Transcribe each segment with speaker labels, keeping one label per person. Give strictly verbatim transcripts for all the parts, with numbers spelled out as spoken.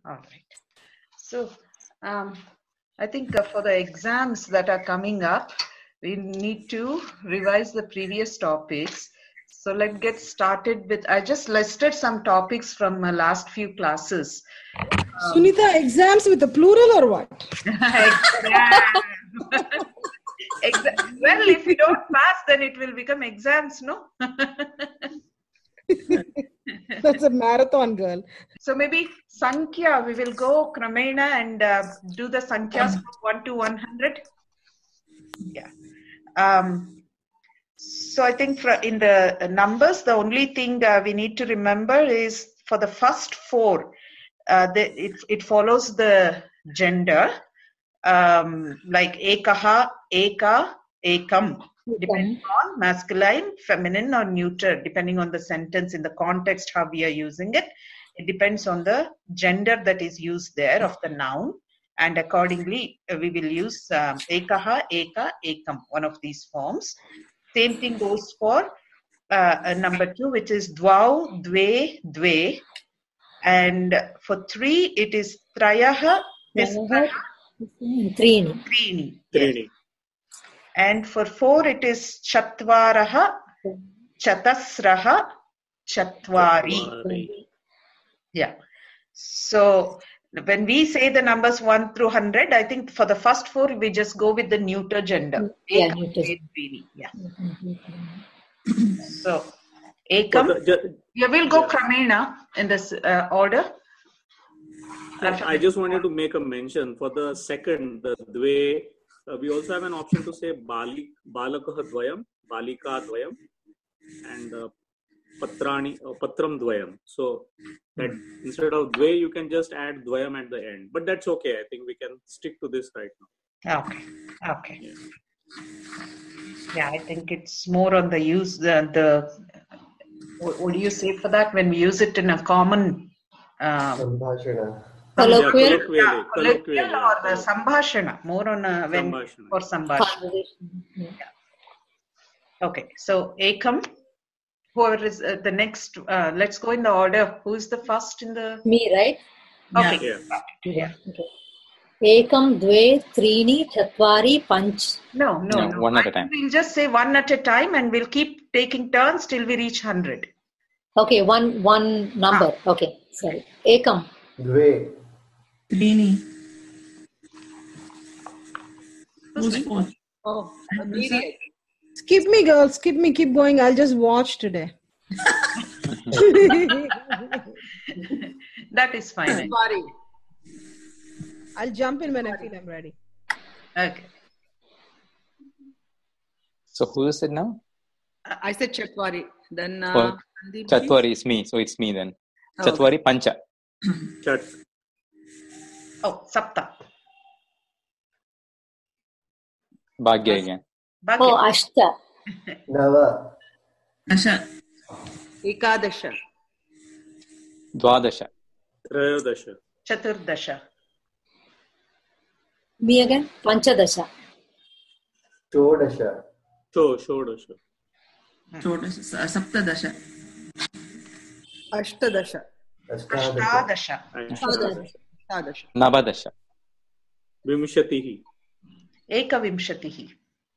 Speaker 1: All right. So um, I think uh, for the exams that are coming up, we need to revise the previous topics. So let's get started with, I just listed some topics from uh, last few classes. Um,
Speaker 2: Sunita, exams with the plural or what?
Speaker 1: Exa- well, if you don't pass, then it will become exams, no?
Speaker 2: That's a marathon, girl.
Speaker 1: So maybe Sankhya, we will go Kramena and uh, do the Sankhya's from one to one hundred. Yeah. Um, so I think for in the numbers, the only thing uh, we need to remember is for the first four, uh, the, it, it follows the gender, um, like Ekaha, Eka, Ekam, depending on masculine, feminine, or neuter, depending on the sentence in the context, how we are using it. It depends on the gender that is used there of the noun. And accordingly, uh, we will use um, Ekaha, Eka, Ekam, one of these forms. Same thing goes for uh, uh, number two, which is Dvau, Dve, Dve. And for three, it is Trayaha, Tistraha,
Speaker 3: Trini.
Speaker 1: Trini.
Speaker 4: Trini.
Speaker 1: And for four, it is Chatvaraha, Chatasraha, Chatvari. Yeah. So when we say the numbers one through one hundred, I think for the first four, we just go with the neuter gender.
Speaker 3: Yeah,
Speaker 1: Ekam,
Speaker 3: neuter.
Speaker 1: Trini. Yeah. So, Ekam. Yeah, we'll go Kramena in this uh, order.
Speaker 4: I just wanted to make a mention for the second, the Dve. Uh, we also have an option to say Bali, Balakaha Dvayam, Balika Dvayam, and uh, Patrani, uh, Patram Dvayam. So that instead of Dve, you can just add Dvayam at the end. But that's okay. I think we can stick to this right now.
Speaker 1: Okay. Okay. Yeah, yeah I think it's more on the use, the, the what, what do you say for that? When we use it in a common um,
Speaker 3: Colloquial,
Speaker 1: yeah, colloquial or the sambhashana, more on a when
Speaker 4: Sambhashana.
Speaker 1: for sambhashana.
Speaker 3: yeah.
Speaker 1: Yeah. Okay, so Ekam, whoever is uh, the next, uh, let's go in the order. Who is the first in the?
Speaker 3: Me, right?
Speaker 1: Okay.
Speaker 4: Yeah.
Speaker 1: Yeah.
Speaker 3: Okay. Ekam, Dve, Trini, Chatvari, Panch.
Speaker 1: No, no,
Speaker 5: No,
Speaker 1: no.
Speaker 5: one at
Speaker 1: I
Speaker 5: a time.
Speaker 1: think we'll just say one at a time, and we'll keep taking turns till we reach hundred.
Speaker 3: Okay, one one number. Ah. Okay, sorry. Ekam.
Speaker 6: Dve.
Speaker 7: Trini.
Speaker 1: Who's
Speaker 7: fourth?
Speaker 3: Oh,
Speaker 2: Skip me, girl. Skip me. Keep going. I'll just watch today.
Speaker 1: That is fine.
Speaker 2: Sorry. I'll jump in when I feel I'm ready.
Speaker 1: Okay.
Speaker 5: So who is it now?
Speaker 7: I said Chatvari. Then uh,
Speaker 5: Oh,
Speaker 7: Sandeep ji?
Speaker 5: Chatwari is me, so it's me then.
Speaker 7: Oh,
Speaker 5: Chatwari Pancha.
Speaker 4: Chat.
Speaker 1: Oh, Sapta.
Speaker 5: Bhagya again.
Speaker 1: Bhagya.
Speaker 3: Oh, Ashta.
Speaker 6: Nava.
Speaker 7: Asha. Ekadasha.
Speaker 5: Dwadasha.
Speaker 4: Trayodasha.
Speaker 1: Chaturdasha.
Speaker 3: Me again. Panchadasha.
Speaker 6: Shodasha.
Speaker 4: Sho, Shodasha.
Speaker 7: Chodasha. Saptadasha.
Speaker 2: Ashtadasha.
Speaker 6: Ashtadasha.
Speaker 1: Ashtadasha.
Speaker 7: Sadasha.
Speaker 5: Navadasha.
Speaker 4: Vimshatihi.
Speaker 1: Ekavimshatihi.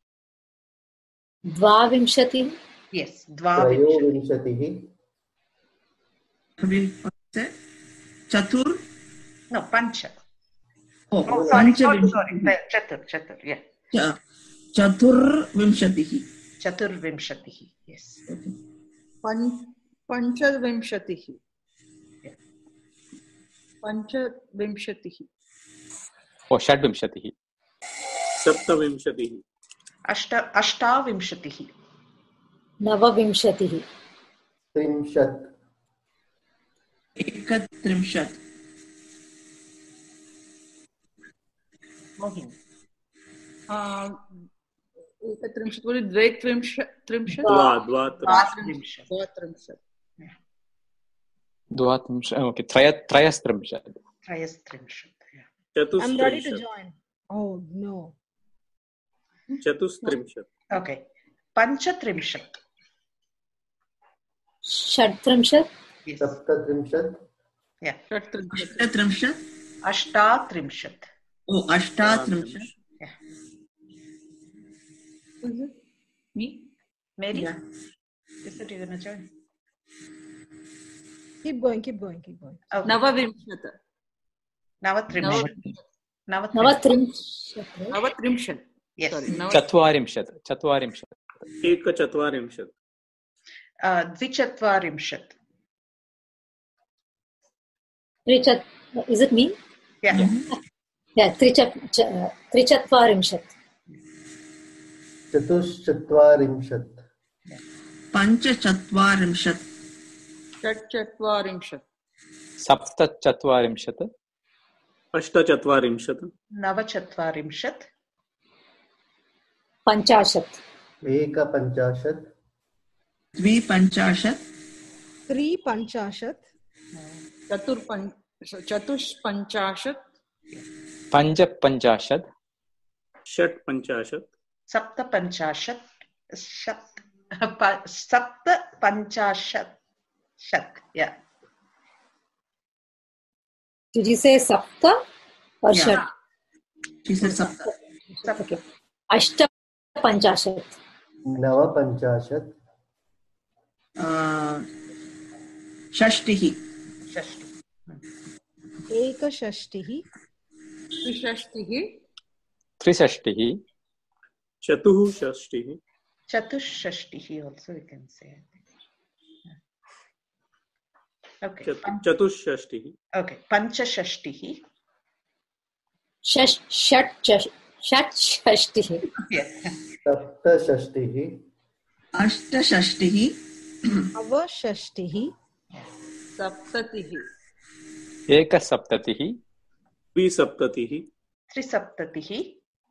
Speaker 3: Dvavimshati.
Speaker 1: Yes, Dvavimshatihi.
Speaker 6: Trayovimshatihi.
Speaker 7: Chatur.
Speaker 1: No, Pancha.
Speaker 7: Oh,
Speaker 1: Oh, sorry, sorry,
Speaker 7: Panchavimshati.
Speaker 1: sorry. Chatur, Chatur, yeah.
Speaker 7: Cha- Chatur Vimshatihi.
Speaker 1: Chaturvimshatihi, yes.
Speaker 8: Pan, Panchavimshatihi.
Speaker 1: Yeah.
Speaker 8: Panchavimshatihi.
Speaker 5: Oh, Shadvimshatihi.
Speaker 4: Saptavimshatihi.
Speaker 1: Ashta, Ashtavimshatihi.
Speaker 3: Navavimshatihi.
Speaker 6: Trimshat.
Speaker 7: Ekatrimshat.
Speaker 1: Mohin.
Speaker 8: Uh, Ekatrimshat. What is Dvaitrimshat? Trimshat?
Speaker 4: Dva, dva,
Speaker 1: Dvatrimshat.
Speaker 8: Dvatrimshat.
Speaker 5: Dvatrimshat. Okay, Traya, Trayastrimshat.
Speaker 1: Trayastrimshat. Yeah.
Speaker 4: Chatustrimshat.
Speaker 2: I'm ready to join. Oh, no.
Speaker 4: Chatustrimshat.
Speaker 1: Okay. Panchatrimshat.
Speaker 3: Shadtrimshat.
Speaker 1: Yes.
Speaker 6: Saptatrimshat.
Speaker 1: Yeah.
Speaker 7: अष्टत्रिंशत्
Speaker 1: Ashtatrimshat.
Speaker 7: O अष्टात्रिंशत्
Speaker 1: Yeah.
Speaker 8: Is it me?
Speaker 1: Mary?
Speaker 7: Yeah.
Speaker 1: Is it you gonna join?
Speaker 2: Keep going, keep going, keep going.
Speaker 1: Okay.
Speaker 8: Navavimshat.
Speaker 1: Navatrimshat. Navatrimshat.
Speaker 3: नवत्रिंशत्
Speaker 8: Navatrimshat.
Speaker 1: Yes.
Speaker 8: Sorry. Navat-
Speaker 5: चत्वारिंशत् चत्वारिंशत्
Speaker 4: एकचत्वारिंशत्
Speaker 1: Uh, Dvichatvarimshat.
Speaker 3: त्रिचत् is it me?
Speaker 1: Yeah.
Speaker 3: Yeah, त्रिचत् च- त्रिचत्वारिंशत्
Speaker 6: चतुश्चत्वारिंशत्
Speaker 7: पञ्चचत्वारिंशत्
Speaker 8: षट्चत्वारिंशत्
Speaker 5: सप्तचत्वारिंशत्
Speaker 4: अष्टचत्वारिंशत्
Speaker 1: Navachatvarimshat.
Speaker 3: पञ्चाशत्
Speaker 6: एकपञ्चाशत्
Speaker 7: द्विपञ्चाशत्
Speaker 2: Three panchashat.
Speaker 8: चतुर्पञ्च चतुष्पञ्चाशत्
Speaker 5: पञ्चपञ्चाशत्
Speaker 4: षट्पञ्चाशत्
Speaker 1: Saptapanchashat. Shat. Pa- Saptapanchashat. Shat. Yeah.
Speaker 3: did you say सप्त or
Speaker 7: Yeah.
Speaker 3: षट्
Speaker 7: She said सप्त
Speaker 3: okay अष्टपञ्चाशत्
Speaker 6: नवपञ्चाशत्
Speaker 7: uh, षष्टिः
Speaker 1: Shashti.
Speaker 2: Ekashashtiः.
Speaker 8: त्रिषष्टिः
Speaker 5: त्रिषष्टिः
Speaker 4: चतुः षष्टिः
Speaker 1: Chatushashtihi also we can say. I think. Yeah. Okay.
Speaker 4: चतु- चतुष्षष्टिः
Speaker 1: Okay. Panchashashtihi.
Speaker 3: षट् षट् च- षट् षष्टिः
Speaker 1: Yeah.
Speaker 6: सप्तषष्टिः
Speaker 7: अष्टषष्टिः
Speaker 2: Avashashtiः.
Speaker 8: सप्ततिः
Speaker 5: एकसप्ततिः
Speaker 4: द्विसप्ततिः
Speaker 1: Trisaptatihi.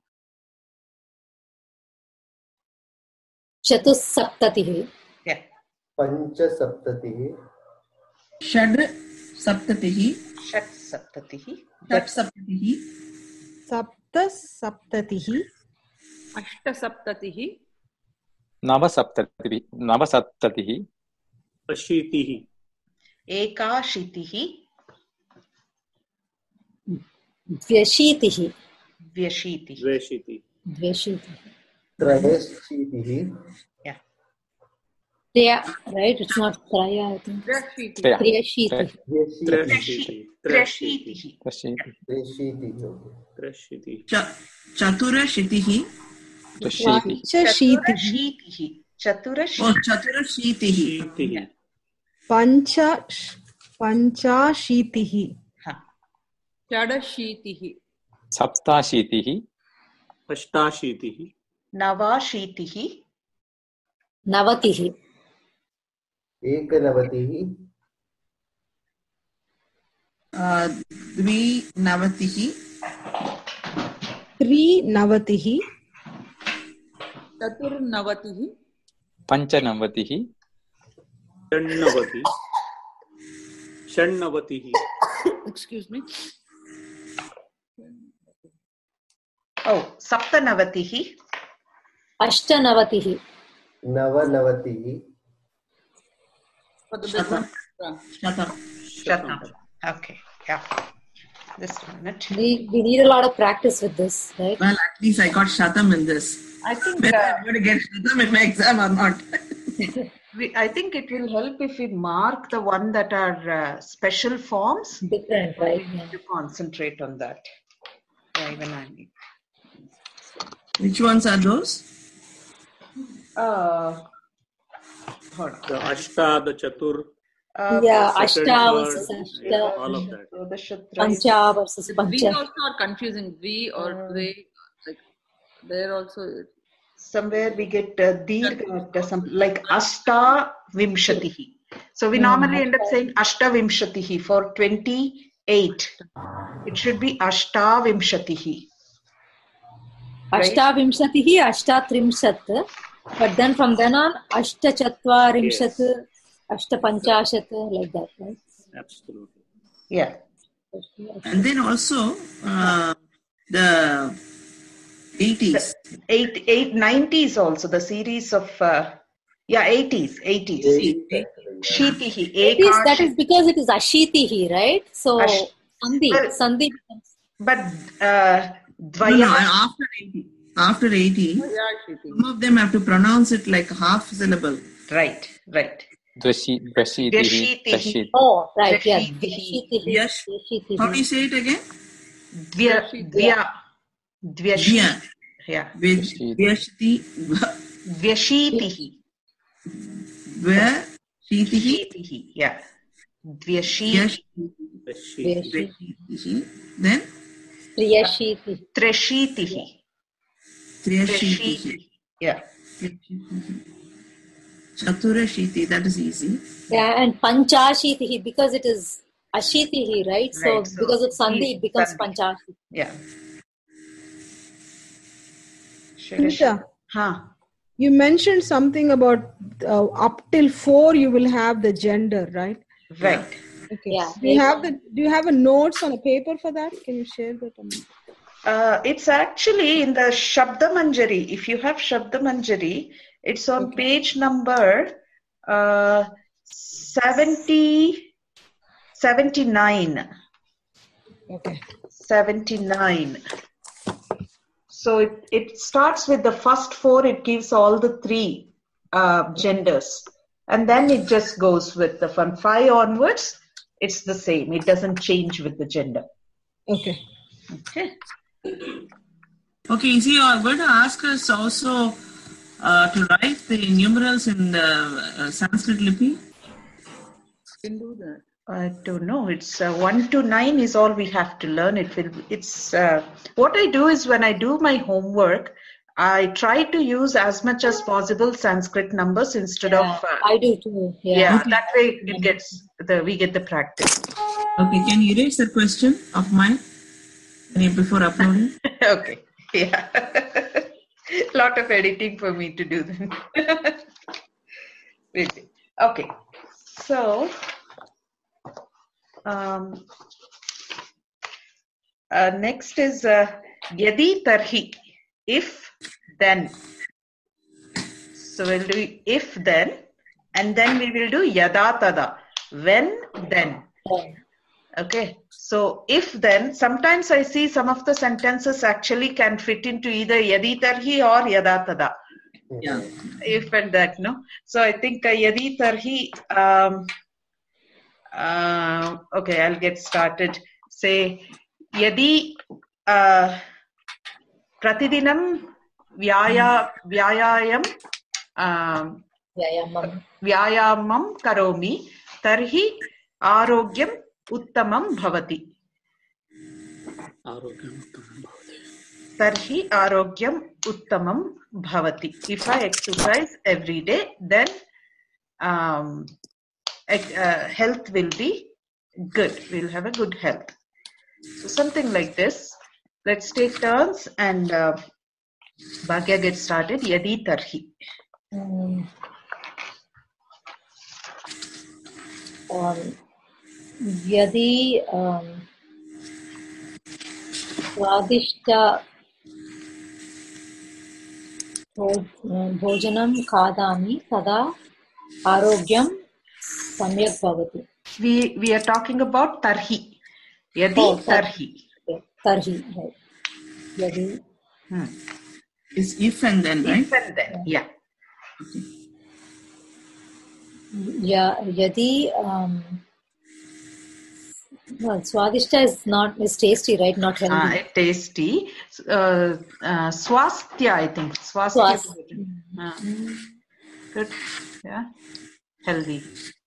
Speaker 3: चतुस्सप्ततिः
Speaker 1: Yeah.
Speaker 6: पञ्चसप्ततिः
Speaker 7: षड् सप्ततिः
Speaker 1: Shat saptatihi.
Speaker 7: षट् सप्ततिः
Speaker 2: सप्तसप्ततिः.
Speaker 8: अष्टसप्ततिः
Speaker 5: नवसप्ततिः नवसप्ततिः
Speaker 4: अशीतिः
Speaker 1: Ekashitihi.
Speaker 3: द्व्यशीतिः
Speaker 1: Vyashitihi.
Speaker 4: द्व्यशीतिः
Speaker 3: द्व्यशीतिः
Speaker 6: त्रयशीतिः
Speaker 1: Yeah.
Speaker 3: त्र्य right it's not त्रय I think
Speaker 8: त्र्यशीतिः
Speaker 5: त्रयः
Speaker 3: त्र्यशीतिः
Speaker 6: द्व्यशीतिः
Speaker 4: त्र्यशीतिः
Speaker 1: Treshitihi.
Speaker 5: त्र्यशीतिः
Speaker 6: त्र्यशीतिः
Speaker 4: त्र्यशीतिः
Speaker 7: च- चतुरशीतिः
Speaker 5: त्र्यशीतिः
Speaker 2: Panchashitiः.
Speaker 1: Chaturashitihi.
Speaker 7: O
Speaker 1: Chaturashi.
Speaker 7: चतुरशीतिः
Speaker 4: शीतिः
Speaker 2: punch पंचाशीतिः.
Speaker 1: Huh.
Speaker 8: षडशीतिः
Speaker 5: सप्ताशीतिः
Speaker 4: अष्टाशीतिः
Speaker 1: Navashitihi.
Speaker 3: नवतिः
Speaker 6: एकनवतिः
Speaker 7: uh, द्विनवतिः
Speaker 2: त्रिनवतिः.
Speaker 8: चतुर्नवतिः
Speaker 5: पञ्चनवतिः
Speaker 4: षण्णवतिः षण्णवतिः
Speaker 8: excuse me
Speaker 1: Oh, Saptanavatihi.
Speaker 3: अष्टनवतिः
Speaker 6: नवनवतिः
Speaker 8: for the
Speaker 7: शतं
Speaker 8: business.
Speaker 7: शतं
Speaker 1: Shatam. Okay. Yeah. Just a minute.
Speaker 3: we, we need a lot of practice with this right
Speaker 7: well at least I got shatam in this
Speaker 1: I think
Speaker 7: whether
Speaker 1: uh,
Speaker 7: I'm going to get shatam in my exam or not
Speaker 1: we, I think it will help if we mark the one that are uh, special forms.
Speaker 3: different right
Speaker 1: We need to concentrate on that. Yeah, even I need.
Speaker 7: which ones are those
Speaker 1: Uh, hold on.
Speaker 4: the ashta the chatur
Speaker 1: Uh,
Speaker 3: yeah
Speaker 4: second,
Speaker 3: ashta
Speaker 4: third,
Speaker 3: versus
Speaker 4: yeah,
Speaker 3: ashta
Speaker 4: all of that
Speaker 1: So the Shatra is-
Speaker 3: pancha versus
Speaker 8: We
Speaker 3: pancha
Speaker 8: also are confusing. We or they, like there also.
Speaker 1: somewhere we get uh, Dirgha, some like Ashta Vimshatihi. So we normally end up saying Ashta Vimshatihi for twenty-eight. It should be Ashta Vimshatihi.
Speaker 3: अष्टाविंशतिः अष्टात्रिंशत् but then from then on अष्टचत्वारिंशत् अष्टपञ्चाशत् like that right
Speaker 4: absolutely
Speaker 1: Yeah.
Speaker 7: and then also uh, the eighties
Speaker 1: Eight, eight, nineties also, the series of uh, Yeah, eighties, eighties. Shitihi.
Speaker 3: It is, that is because it is ashitihi, right? So
Speaker 1: Ash-
Speaker 3: sandhi,
Speaker 1: well,
Speaker 3: sandhi becomes.
Speaker 1: But uh,
Speaker 7: No,
Speaker 1: dvaya.
Speaker 7: no, after eighty. After eighty, some of them have to pronounce it like half syllable.
Speaker 1: Right, right.
Speaker 5: Dvashi, Dvashitihi,
Speaker 1: Vyashitihi.
Speaker 5: Dvashit.
Speaker 3: Oh, right, yeah.
Speaker 1: Vyashitihi.
Speaker 7: Yes.
Speaker 3: Vyashitihi.
Speaker 7: How do you say it again?
Speaker 1: Dvya, dvya, dvyashi.
Speaker 7: Dvya.
Speaker 1: Yeah.
Speaker 7: Vyashti. Vyashti.
Speaker 1: Vyashitihi.
Speaker 7: Vyashitihi.
Speaker 1: Shitihi. Yeah. Dvyashitihi.
Speaker 7: Vyashitihi. Then
Speaker 3: Triyashitihi.
Speaker 1: Treshitihi.
Speaker 7: Triyashitihi.
Speaker 1: Yeah.
Speaker 7: Chaturashiti, that is easy.
Speaker 3: Yeah, and panchashitihi, because it is ashitihi, right? So,
Speaker 1: Right, so
Speaker 3: because of sandhi, it becomes
Speaker 1: sandhi.
Speaker 3: panchashiti.
Speaker 1: Yeah.
Speaker 2: Sunita,
Speaker 1: Huh.
Speaker 2: you mentioned something about uh, up till four you will have the gender, right?
Speaker 1: Right.
Speaker 2: Okay.
Speaker 3: Yeah.
Speaker 2: Do you have the Do you have a notes on a paper for that? Can you share that? On
Speaker 1: Uh, it's actually in the Shabda Manjari. If you have Shabda Manjari, it's on
Speaker 2: Okay.
Speaker 1: page number uh, seventy, seventy-nine.
Speaker 2: Okay.
Speaker 1: seventy-nine. So it, it starts with the first four, it gives all the three uh, genders. And then it just goes with the from five onwards, it's the same. It doesn't change with the gender.
Speaker 2: Okay.
Speaker 1: Okay.
Speaker 7: Okay, you see, you are going to ask us also uh, to write the numerals in the uh, Sanskrit Lipi.
Speaker 8: Can do that.
Speaker 1: I don't know. It's uh, one to nine is all we have to learn. It will. It's uh, what I do is when I do my homework, I try to use as much as possible Sanskrit numbers instead
Speaker 3: Yeah,
Speaker 1: of. Uh,
Speaker 3: I do too. Yeah.
Speaker 1: yeah,
Speaker 7: Okay.
Speaker 1: that way it gets the we get the practice.
Speaker 7: Okay, can you erase that question of mine Can you- before uploading?
Speaker 1: Okay. Yeah. Lot of editing for me to do then. Really. Okay. So. Um, uh, next is uh, Yadi Tarhi. If then. So we'll do if then, and then we will do Yada Tada. When then. Okay. So if then, sometimes I see some of the sentences actually can fit into either Yadi Tarhi or Yada Tada.
Speaker 7: Yeah.
Speaker 1: If and that, no. So I think uh, Yadi Tarhi. Um, uh, okay, I'll get started. Say Yadi uh, Pratidinam Vyaya Vyayayam um,
Speaker 3: Vyayamam.
Speaker 1: Vyayamam Karomi Tarhi Arogyam Uttamam Bhavati.
Speaker 4: Arogyam uttamam bhavati.
Speaker 1: Tarhi Arogyam Uttamam Bhavati. If I exercise every day, then um, ec- uh, health will be good. We'll have a good health. So something like this. Let's take turns and uh, Bhagya gets started. Yadi Tarhi.
Speaker 3: Um, um, Yadi um, Swadishta Bhojanam Khadami Tada Arogyam Samyak Bhavati.
Speaker 1: We we are talking about Tarhi. Yadi
Speaker 3: Oh, tar-
Speaker 1: Tarhi.
Speaker 3: Okay. Tarhi, right. Yadi.
Speaker 1: Hmm.
Speaker 7: It's if and then, right?
Speaker 1: If and then, yeah.
Speaker 3: Yeah, Yadi. Um, well, Swadishta is not is tasty, right? Not
Speaker 1: Uh,
Speaker 3: healthy.
Speaker 1: it tasty. Uh, uh, swastya, I think. Swastya.
Speaker 3: Swas-
Speaker 1: Uh, good. Yeah. Healthy.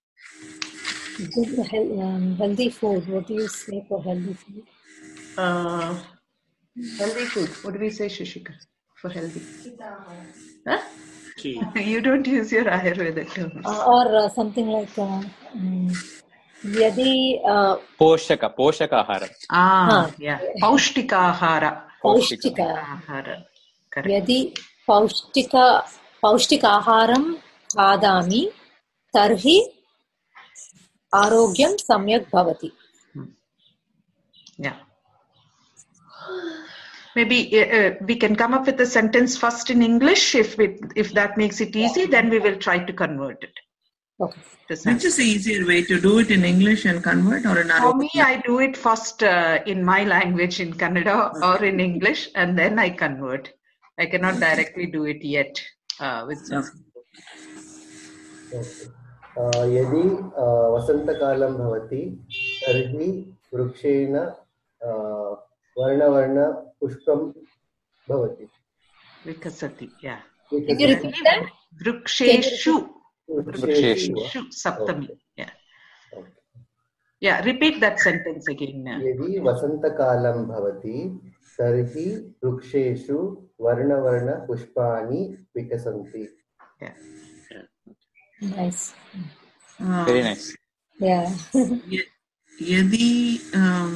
Speaker 3: Good, health, um, healthy food. What do you say for healthy food?
Speaker 1: Uh, healthy food. What do we say, Shishika, for healthy? Huh?
Speaker 4: Chi.
Speaker 1: You don't use your Ayurvedic terms.
Speaker 3: Uh, or uh, something like uh, um, Yadi uh,
Speaker 5: Poshaka, Poshaka Ahara.
Speaker 1: Ah,
Speaker 3: Huh.
Speaker 1: yeah. Paushtika ahara.
Speaker 3: Paushtika.
Speaker 1: Ahara. Correct.
Speaker 3: Yadi Paushtika Paushtikaaharam Khadami Tarhi Arogyam Samyak Bhavati.
Speaker 1: Yeah. maybe uh, uh, we can come up with a sentence first in English. If we, if that makes it easy, then we will try to convert it.
Speaker 3: Okay.
Speaker 1: to
Speaker 7: Which
Speaker 1: Sanskrit.
Speaker 7: is the easier way, to do it in English and convert, or in
Speaker 1: For
Speaker 7: Arabic?
Speaker 1: me, I do it first uh, in my language, in Kannada or in English, and then I convert. I cannot directly do it yet uh, with Sanskrit.
Speaker 6: Okay. Uh, यदि uh, वसन्तकालं भवति तर्हि वृक्षेण uh, वर्णवर्णपुष्पं भवति.
Speaker 1: Vikasati, yeah.
Speaker 3: Can you repeat that?
Speaker 1: Vruksheshu.
Speaker 5: Vruksheshu.
Speaker 1: Vruksheshu Saptami.
Speaker 6: Okay.
Speaker 1: Yeah.
Speaker 6: Okay.
Speaker 1: Yeah, repeat that sentence again. uh.
Speaker 6: यदि वसन्तकालं भवति तर्हि वृक्षेषु वर्णवर्णपुष्पाणि विकसन्ति.
Speaker 1: Yeah.
Speaker 3: Nice.
Speaker 7: Uh,
Speaker 5: Very nice.
Speaker 3: Yeah.
Speaker 7: य- यदि um,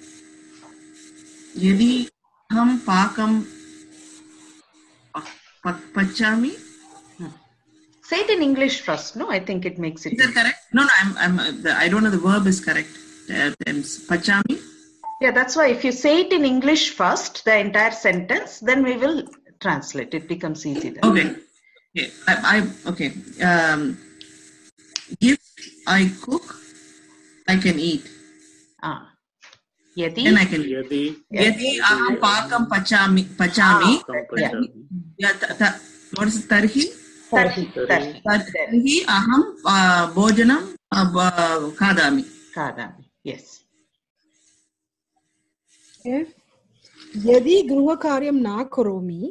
Speaker 7: यदि हम पाकं प- प- पचामि,
Speaker 1: Say it in English first, no? I think it makes it
Speaker 7: is that
Speaker 1: easy.
Speaker 7: correct? No, no, I'm, I'm, uh, the, I don't know the verb is correct. Uh, tense. Pachami.
Speaker 1: Yeah, that's why if you say it in English first, the entire sentence, then we will translate. It becomes easy then.
Speaker 7: Okay. Okay. I, I okay. Um, if I cook, I can eat.
Speaker 1: Ah. Yadi.
Speaker 7: Then I can eat.
Speaker 4: यदि
Speaker 7: Yadi aham pakam pachami pachami.
Speaker 4: पचामि
Speaker 7: Yeah. ta- ta- What is it? Tarhi?
Speaker 1: Tarhi.
Speaker 4: Tarhi.
Speaker 1: Tarhi.
Speaker 7: Tarhi aham uh, bhojanam uh, ba- khadami.
Speaker 1: Kadami. Yes.
Speaker 2: Okay. यदि गृहकार्यं न करोमि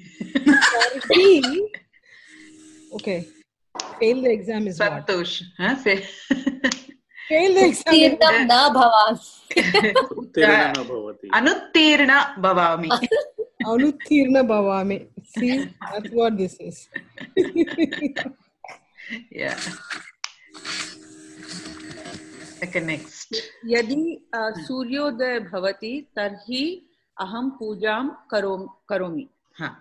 Speaker 2: तर्हि okay fail the exam is what
Speaker 1: Santosh. Huh? Say-
Speaker 2: fail the exam is
Speaker 3: Tirtam na bhavan.
Speaker 4: उत्तीर्णः न भवति
Speaker 1: Anuttirna Bhavami.
Speaker 2: anutirna bhavami. See, that's what this is.
Speaker 1: Yeah. Okay, next.
Speaker 8: यदि अ, सूर्योदय भवति तर्हि अहं पूजां करोमि करोमि
Speaker 1: Huh.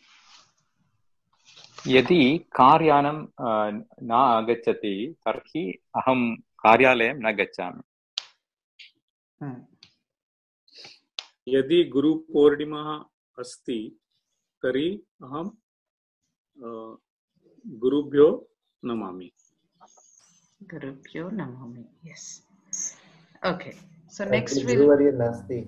Speaker 5: यदि कार्यानं अ, न आगच्छति तर्हि अहं कार्यालयं न गच्छामि.
Speaker 1: Hmm.
Speaker 4: यदि गुरुपूर्णिमा अस्ति तर्हि अहं अ, गुरुभ्यो Namami.
Speaker 1: Gurubhyo Namami. Yes. Okay. So next we'll.
Speaker 6: गुरुवर्य नास्ति.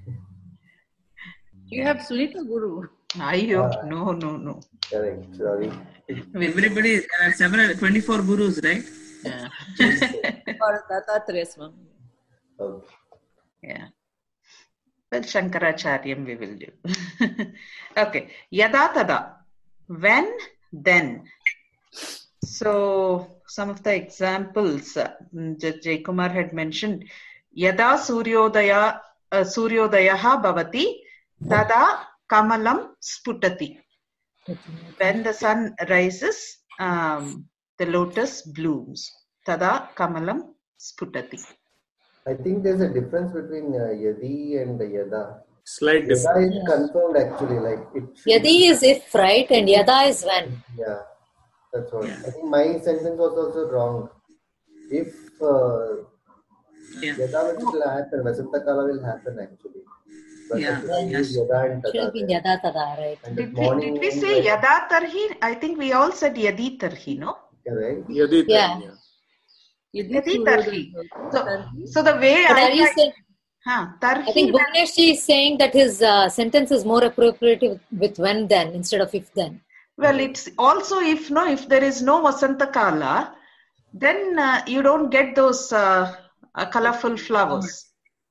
Speaker 8: you have Sunita Guru
Speaker 1: Ayo,
Speaker 6: Ah.
Speaker 1: no, no, no.
Speaker 6: Correct. Sorry.
Speaker 7: Everybody, there are several, twenty-four gurus, right?
Speaker 1: Yeah.
Speaker 8: or Dattatreya Swami.
Speaker 6: Okay.
Speaker 1: Yeah. Well, Shankaracharyam we will do. Okay. Yada tada. When, then. So, some of the examples uh, Jay Kumar had mentioned. Yada suryodaya uh, suryodayaha bhavati tada kamalam sputati. When the sun rises, um, the lotus blooms. Tada kamalam sputati.
Speaker 6: I think there's a difference between uh, yadi and yada.
Speaker 4: Slight
Speaker 6: Yada
Speaker 4: difference.
Speaker 6: is confirmed actually, like it. should-
Speaker 3: Yadi is if, right? And yada is when.
Speaker 6: Yeah, that's what. I think my sentence was also wrong. If uh,
Speaker 7: Yeah.
Speaker 6: yada will happen, Vasantakala will happen actually. But
Speaker 7: Yeah.
Speaker 6: I think we use
Speaker 7: Yes.
Speaker 6: yada and
Speaker 3: Should
Speaker 6: tada
Speaker 3: have been
Speaker 6: there.
Speaker 3: yada tada, right?
Speaker 6: And
Speaker 1: Did
Speaker 6: this
Speaker 1: we,
Speaker 6: morning
Speaker 1: did we
Speaker 6: when
Speaker 1: say
Speaker 6: we-
Speaker 1: yada tarhi? I think we all said yadi tarhi, no?
Speaker 6: Correct.
Speaker 4: यदि
Speaker 3: Yeah.
Speaker 4: तर्हि.
Speaker 8: यदि
Speaker 1: Yadi
Speaker 8: सूर्योदय
Speaker 1: tarhi.
Speaker 8: भवति
Speaker 1: So,
Speaker 8: तर्हि
Speaker 1: so the way
Speaker 3: But
Speaker 1: I,
Speaker 3: are you
Speaker 1: like-
Speaker 3: saying,
Speaker 1: huh,
Speaker 3: I think
Speaker 1: tarhi,
Speaker 3: Bhuvnesh ji is saying that his uh, sentence is more appropriate with, with when then instead of if then.
Speaker 1: well, it's also if no, if there is no Vasanta Kala, then uh, you don't get those uh, uh, colorful flowers.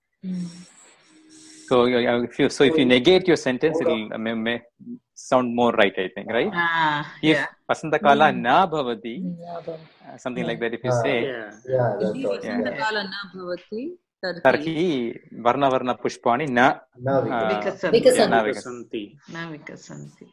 Speaker 5: So uh, if you so if you negate your sentence, it'll uh, may, may sound more right. I think, right?
Speaker 1: Ah,
Speaker 5: If
Speaker 1: yeah.
Speaker 5: Vasantakala na bhavati,
Speaker 3: Yeah, but-
Speaker 5: uh, something like that. If you
Speaker 6: Ah.
Speaker 5: say
Speaker 4: Yeah.
Speaker 6: Yeah, that's
Speaker 8: यदि
Speaker 6: what.
Speaker 5: Yeah.
Speaker 8: वसन्तकाल न भवति तर्हि
Speaker 5: tarhi varna varna pushpani na
Speaker 6: Now we
Speaker 5: uh,
Speaker 6: can.
Speaker 1: Vikasanti.
Speaker 3: Because
Speaker 5: yeah,
Speaker 3: of-
Speaker 5: na vikas-
Speaker 4: विकसन्ति.
Speaker 1: Na vikasanti.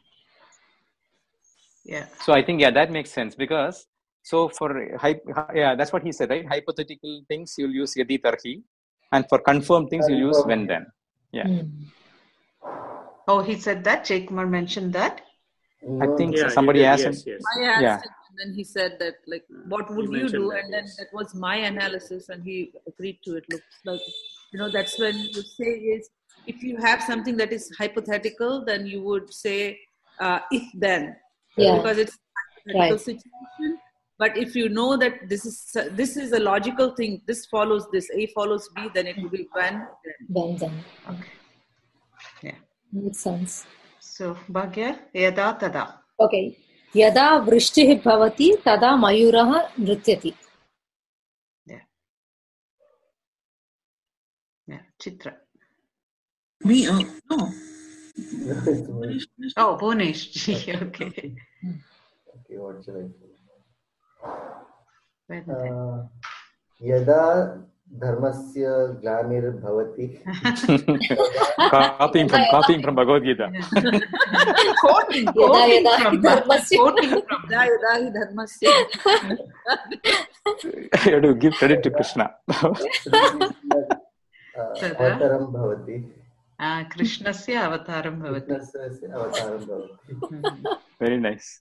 Speaker 1: Yeah.
Speaker 5: So I think yeah, that makes sense because so for hy- hy- yeah, that's what he said, right? Hypothetical things you'll use yadi tarhi, and for confirmed things you'll use when then. Yeah,
Speaker 3: Hmm.
Speaker 1: Oh, he said that. Jay Kumar mentioned that.
Speaker 5: I
Speaker 6: No,
Speaker 5: think
Speaker 4: Yeah,
Speaker 5: somebody
Speaker 4: he did,
Speaker 5: asked
Speaker 4: yes,
Speaker 5: him.
Speaker 4: yes.
Speaker 8: I asked
Speaker 5: Yeah.
Speaker 8: him and then he said that like what
Speaker 4: He
Speaker 8: would you
Speaker 4: mentioned
Speaker 8: do
Speaker 4: that,
Speaker 8: and then
Speaker 4: yes.
Speaker 8: that was my analysis and he agreed to it. Looks like you know that's when you say is if you have something that is hypothetical, then you would say uh, if then,
Speaker 3: Yeah.
Speaker 8: because it's a hypothetical
Speaker 3: Right.
Speaker 8: situation. But if you know that this is this is a logical thing, this follows this, A follows B, then it would be when then.
Speaker 3: Then, then.
Speaker 1: Okay. Yeah.
Speaker 3: Makes sense.
Speaker 1: So, Bhagya, yada tada.
Speaker 3: Okay. Yada vrishtihi bhavati tada mayuraha nrityati.
Speaker 1: Yeah. Yeah. Chitra.
Speaker 7: Me? Oh, no.
Speaker 6: It's me.
Speaker 1: Oh, Bhunesh ji. Okay.
Speaker 6: Okay, what should I say?
Speaker 1: When
Speaker 6: Uh, Yada dharmasya glanirбhavati.
Speaker 5: copying from copying from Bhagavad Gita.
Speaker 1: quoting,
Speaker 3: Yada
Speaker 1: quoting
Speaker 3: yada
Speaker 1: from,
Speaker 3: dharmasya.
Speaker 1: quoting from.
Speaker 8: Yada yada hi dharmasya.
Speaker 5: You have to give credit to Krishna.
Speaker 6: Uh, Avataram bhavati.
Speaker 1: Ah, Krishnasya avataram bhavati.
Speaker 6: Krishnasya avataram bhavati.
Speaker 5: Very nice.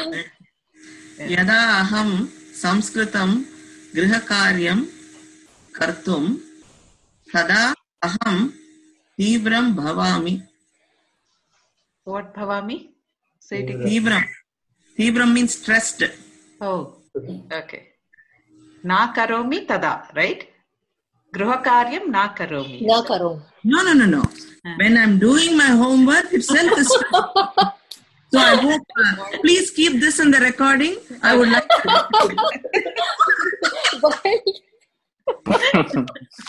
Speaker 7: यदा अहं संस्कृतं गृहकार्यं कर्तुं तदा अहं तीव्रं भवामि.
Speaker 1: What bhavami? Say it again.
Speaker 7: तीव्रं. तीव्रं means stressed.
Speaker 1: Oh, okay. Na karomi tada, right? Grihakaryam na karomi.
Speaker 3: Na karom.
Speaker 7: No, no, no, no. When I'm doing my homework itself is stressful. So I hope, uh, please keep this in the recording. I would like to.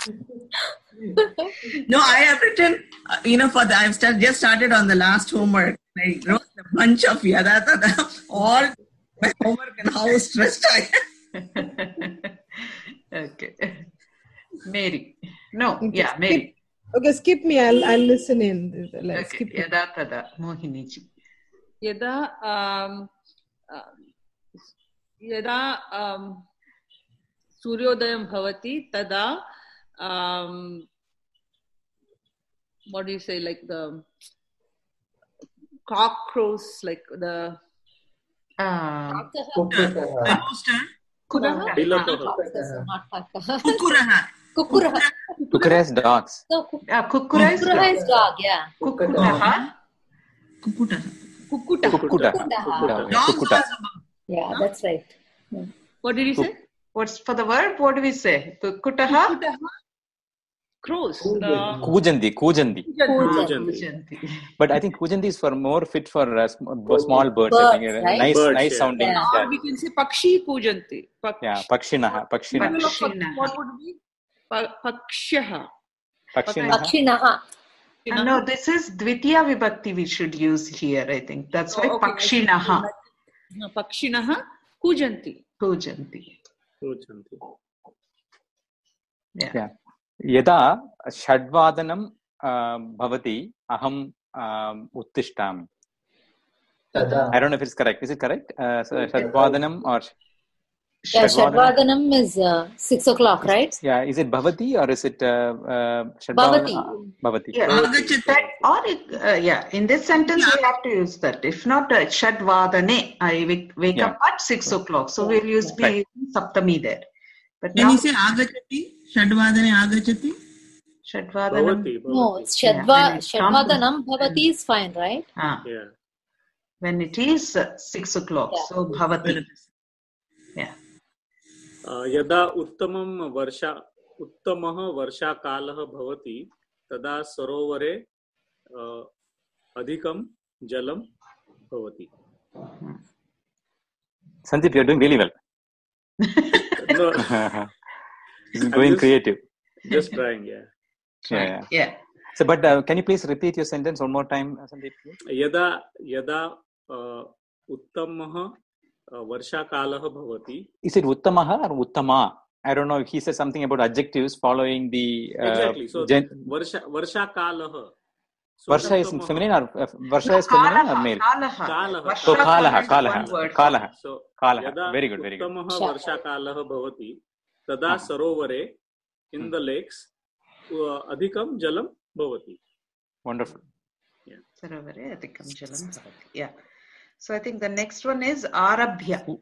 Speaker 7: No, I have written, uh, you know, for the, I've start, just started on the last homework. I wrote a bunch of yada tada, all my homework and how stressed I am.
Speaker 1: Okay. Mary. No, yeah, Mary.
Speaker 2: Okay, skip me. I'll I'll listen in. Let's
Speaker 1: Okay.
Speaker 2: skip me.
Speaker 1: Yada tada. Mohini ji.
Speaker 8: Yada um, uh, yada um, suryodayam bhavati tada um, what do you say, like the cock crows, like the
Speaker 1: Um,
Speaker 6: Kukutaha.
Speaker 7: Rooster,
Speaker 8: Kuraha?
Speaker 7: kukuraha.
Speaker 3: Kukuraha.
Speaker 5: Kukura has dogs.
Speaker 3: No, kuk-
Speaker 1: ah, Kukura is
Speaker 3: Kukuraha is dog, yeah.
Speaker 1: Kukutaha.
Speaker 7: Kukutaha.
Speaker 8: Kukuta.
Speaker 5: Kukuta.
Speaker 3: Kukuta.
Speaker 7: Dogs
Speaker 5: Kukuta.
Speaker 7: also.
Speaker 3: Yeah, that's right.
Speaker 8: What did you say?
Speaker 1: What's for the verb? What do we say? Kukutaha?
Speaker 8: Crows.
Speaker 6: Kujanti.
Speaker 8: Uh,
Speaker 5: Kujanti. Kujanti.
Speaker 1: Kujanti.
Speaker 5: But I think Kujanti is for more fit for uh, sm- small birds.
Speaker 3: Birds,
Speaker 5: I think uh,
Speaker 3: right?
Speaker 5: nice,
Speaker 4: Birds,
Speaker 5: nice
Speaker 4: yeah.
Speaker 5: sounding.
Speaker 3: Yeah.
Speaker 5: Yeah,
Speaker 8: or we can say pakshi pujanti. Paksh-
Speaker 5: yeah. Pakshinaha. Pakshinaha.
Speaker 1: Pakshinaha.
Speaker 8: What would be? Pa- Pakshaha.
Speaker 5: Pakshinaha.
Speaker 3: Pakshinaha.
Speaker 1: Uh, no, this is Dvitiya Vibhakti we should use here, I think. That's why
Speaker 8: Oh, okay.
Speaker 1: Pakshinaha.
Speaker 8: No, Pakshinaha kujanti.
Speaker 1: Kujanti.
Speaker 4: Kujanti.
Speaker 1: Yeah.
Speaker 5: Yeah. Yada षड्वादनं bhavati aham um, uttishthami.
Speaker 6: Tada.
Speaker 5: I don't know if it's correct. Is it correct? Uh, so षड्वादनं or
Speaker 3: Yeah, Shadvadanam is uh, six o'clock, right?
Speaker 5: Yeah, is it bhavati or is it uh, uh,
Speaker 3: Bhavati.
Speaker 5: Shadvadanam? Bhavati.
Speaker 1: Yeah.
Speaker 7: Agachati.
Speaker 1: That, or it, uh, yeah, in this sentence we have to use that. If not, uh, Shadvadane, I wake, wake
Speaker 5: Yeah.
Speaker 1: up at six o'clock. So we'll use
Speaker 5: Right.
Speaker 1: be Saptami there. But
Speaker 7: Can
Speaker 1: now
Speaker 7: you say agachati? Shadvadane agachati?
Speaker 1: Shadvadanam.
Speaker 4: Bhavati,
Speaker 3: No,
Speaker 4: bhavati.
Speaker 3: it's
Speaker 1: Yeah,
Speaker 3: Shadva,
Speaker 1: when it
Speaker 3: Shadvadanam
Speaker 1: comes-
Speaker 3: Bhavati is fine, right?
Speaker 1: Ah,
Speaker 4: Yeah.
Speaker 1: when it is uh, six o'clock.
Speaker 3: Yeah.
Speaker 1: So Bhavati. Yeah.
Speaker 4: Uh, यदा उत्तमं वर्षा उत्तमः वर्षाकालः भवति तदा सरोवरे uh, अधिकं जलं भवति.
Speaker 5: Sandeep, you're doing really well.
Speaker 4: No,
Speaker 5: This is going
Speaker 4: just-
Speaker 5: creative.
Speaker 4: just trying, yeah.
Speaker 5: Yeah, yeah.
Speaker 1: Yeah.
Speaker 5: So, but uh, can you please repeat your sentence one more time, Sandeep? please?
Speaker 4: यदा यदा uh, उत्तमः uh, वर्षाकालः भवति.
Speaker 5: Is it uttamaha or uttama? I don't know. He says something about adjectives following the uh,
Speaker 4: Exactly. So
Speaker 5: gen-
Speaker 4: Varsha वर्षाकालः. So
Speaker 5: Varsha is
Speaker 4: उत्तमः-
Speaker 5: feminine or uh, Varsha is feminine or male?
Speaker 1: Kalaha.
Speaker 4: Kalaha.
Speaker 5: So kalaha,
Speaker 1: is
Speaker 5: kalaha,
Speaker 1: one word.
Speaker 5: kalaha,
Speaker 4: So
Speaker 5: kalaha.
Speaker 4: यदा
Speaker 5: Very good, very good.
Speaker 4: उत्तमः
Speaker 3: Sure.
Speaker 4: वर्षाकालः भवति तदा
Speaker 5: हाँ.
Speaker 4: सरोवरे in the lakes uh, अधिकं जलं भवति.
Speaker 5: Wonderful.
Speaker 1: Saravare adhikam jalam bhavati. Yeah. So I think the next one is Arabhya.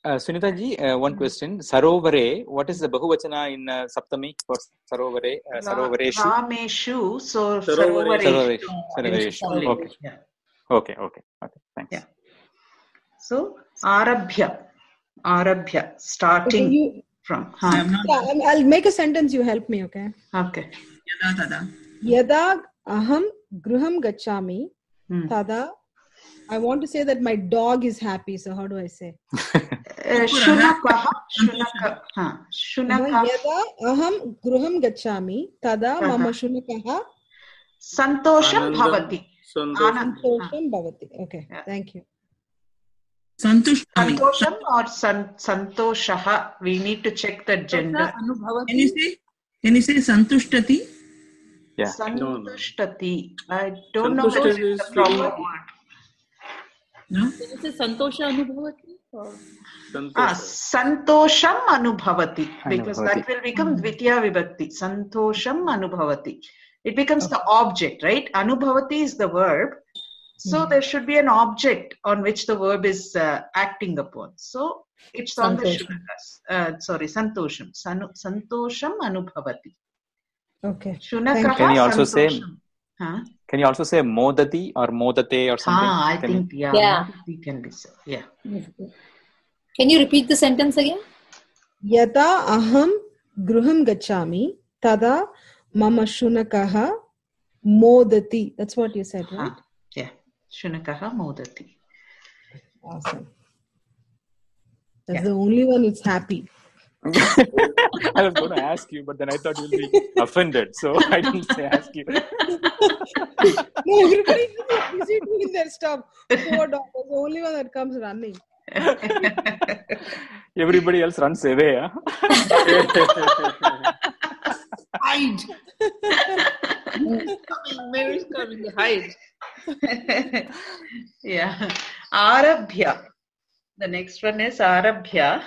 Speaker 5: Uh, Sunita ji, uh, one question. Sarovare, what is the Bahuvachana in uh, Saptami for Sarovare? Uh, Sarovareshu?
Speaker 1: Rameshu, so
Speaker 4: Sarovareshu.
Speaker 1: Sarovareshu.
Speaker 5: Sarovareshu. Okay.
Speaker 1: Yeah.
Speaker 5: Okay, okay, okay. Thanks.
Speaker 1: Yeah. So, Arabhya. Arabhya, starting
Speaker 2: Okay, you-
Speaker 1: from.
Speaker 7: I
Speaker 1: Huh.
Speaker 7: am not.
Speaker 2: Yeah, I'll- I'll make a sentence. You help me, okay?
Speaker 1: Okay.
Speaker 7: Yada tada.
Speaker 2: Yada aham gruham gachami,
Speaker 1: Hmm.
Speaker 2: tada. I want to say that my dog is happy. So how do I say?
Speaker 1: Uh, Shunakaha. Shunaka. Huh. Shunaka.
Speaker 2: Yada aham gruham gachami, tada
Speaker 1: Uh-huh.
Speaker 2: mama shunakaha
Speaker 1: Santosham
Speaker 4: Anandam.
Speaker 1: bhavati.
Speaker 4: Santosham.
Speaker 1: Anand.
Speaker 2: santosham bhavati. Okay,
Speaker 1: Yeah.
Speaker 2: thank you.
Speaker 7: Santushtami.
Speaker 1: Santosham or san, Santoshaha. We need to check the gender.
Speaker 7: Can you
Speaker 8: Anubhavati.
Speaker 7: say? Can you say santushtati?
Speaker 5: Yeah.
Speaker 4: No, no.
Speaker 1: Santushtati. I don't know whether
Speaker 4: Santushtati
Speaker 1: it's
Speaker 4: is
Speaker 1: the proper
Speaker 4: feeling-
Speaker 1: word.
Speaker 7: No.
Speaker 8: Can you say Santosha Anubhavati? Or-
Speaker 1: Ah,
Speaker 4: Santosha.
Speaker 1: Santosham Anubhavati. Because
Speaker 5: Anubhavati.
Speaker 1: that will become Dvitiya Vibhakti. Santosham Anubhavati. It becomes the object, right? Anubhavati is the verb. So there should be an object on which the verb is uh, acting upon. So it's on the
Speaker 2: Santosham.
Speaker 1: Shunakas. Uh, sorry, Santosham. Sanu, Santosham Anubhavati.
Speaker 2: Okay.
Speaker 1: Shunakaha
Speaker 5: Can you also say-
Speaker 1: Santosham. Huh?
Speaker 5: Can you also say Modati or Modate or something?
Speaker 1: Ah, I
Speaker 5: Can you-
Speaker 1: think, yeah.
Speaker 3: Yeah.
Speaker 1: Modati can be said. Yeah.
Speaker 3: Can you repeat the sentence again?
Speaker 2: Yada aham gruham gachami, tada mama shunakaha modati. That's what you said, right?
Speaker 1: Ah, yeah. Shunakaha Modati.
Speaker 2: Awesome. That's
Speaker 1: Yeah.
Speaker 2: the only one that's happy.
Speaker 5: I was going to ask you, but then I thought you'll be offended, so I didn't say ask you.
Speaker 2: No, everybody is busy doing their stuff. Poor dog. That's the only one that comes running.
Speaker 5: Everybody else runs away. Huh?
Speaker 8: Hide. Coming, Mary's coming. Hide.
Speaker 1: Yeah. Arabhya. The next one is Arabhya.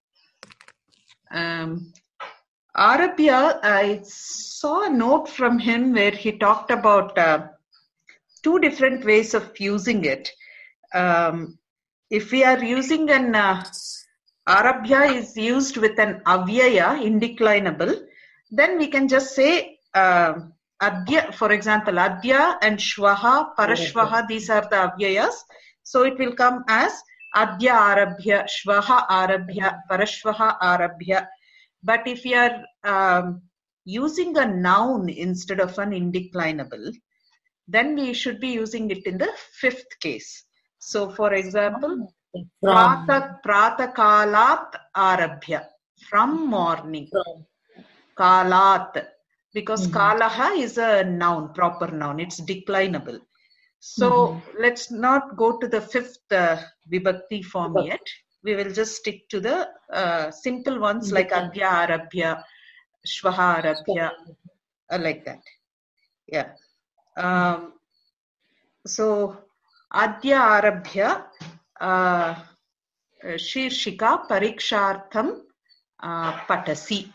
Speaker 1: Um, Arabhya, I saw a note from him where he talked about uh, two different ways of using it. Um, if we are using an uh, Arabhya is used with an avyaya, indeclinable, then we can just say uh, adya, for example, adya and shvaha, parashvaha, these are the avyayas. So it will come as adya arabhya, shvaha arabhya, parashvaha arabhya. But if you are um, using a noun instead of an indeclinable, then we should be using it in the fifth case. So for example,
Speaker 3: From.
Speaker 1: prata, pratakalat arabhya, from morning. Kalat, because kalaha is a noun, proper noun, it's declinable. So let's not go to the fifth uh, vibhakti form yet. We will just stick to the uh, simple ones like adya arabhya, shvaha arabhya, uh, like that. Yeah. Um, so adya arabhya, uh, shirshika parikshartham uh, patasi.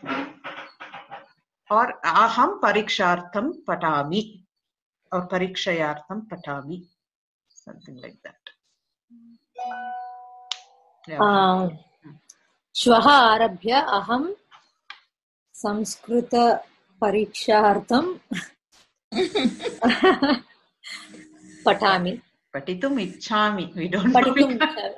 Speaker 1: Or aham parikshartham patami, or parikshayartham patami, something like that. Yeah.
Speaker 3: Uh, Shvaha arabhya aham Samskrita parikshartham patami.
Speaker 1: Patitum ichchami. We don't know.
Speaker 3: Patitum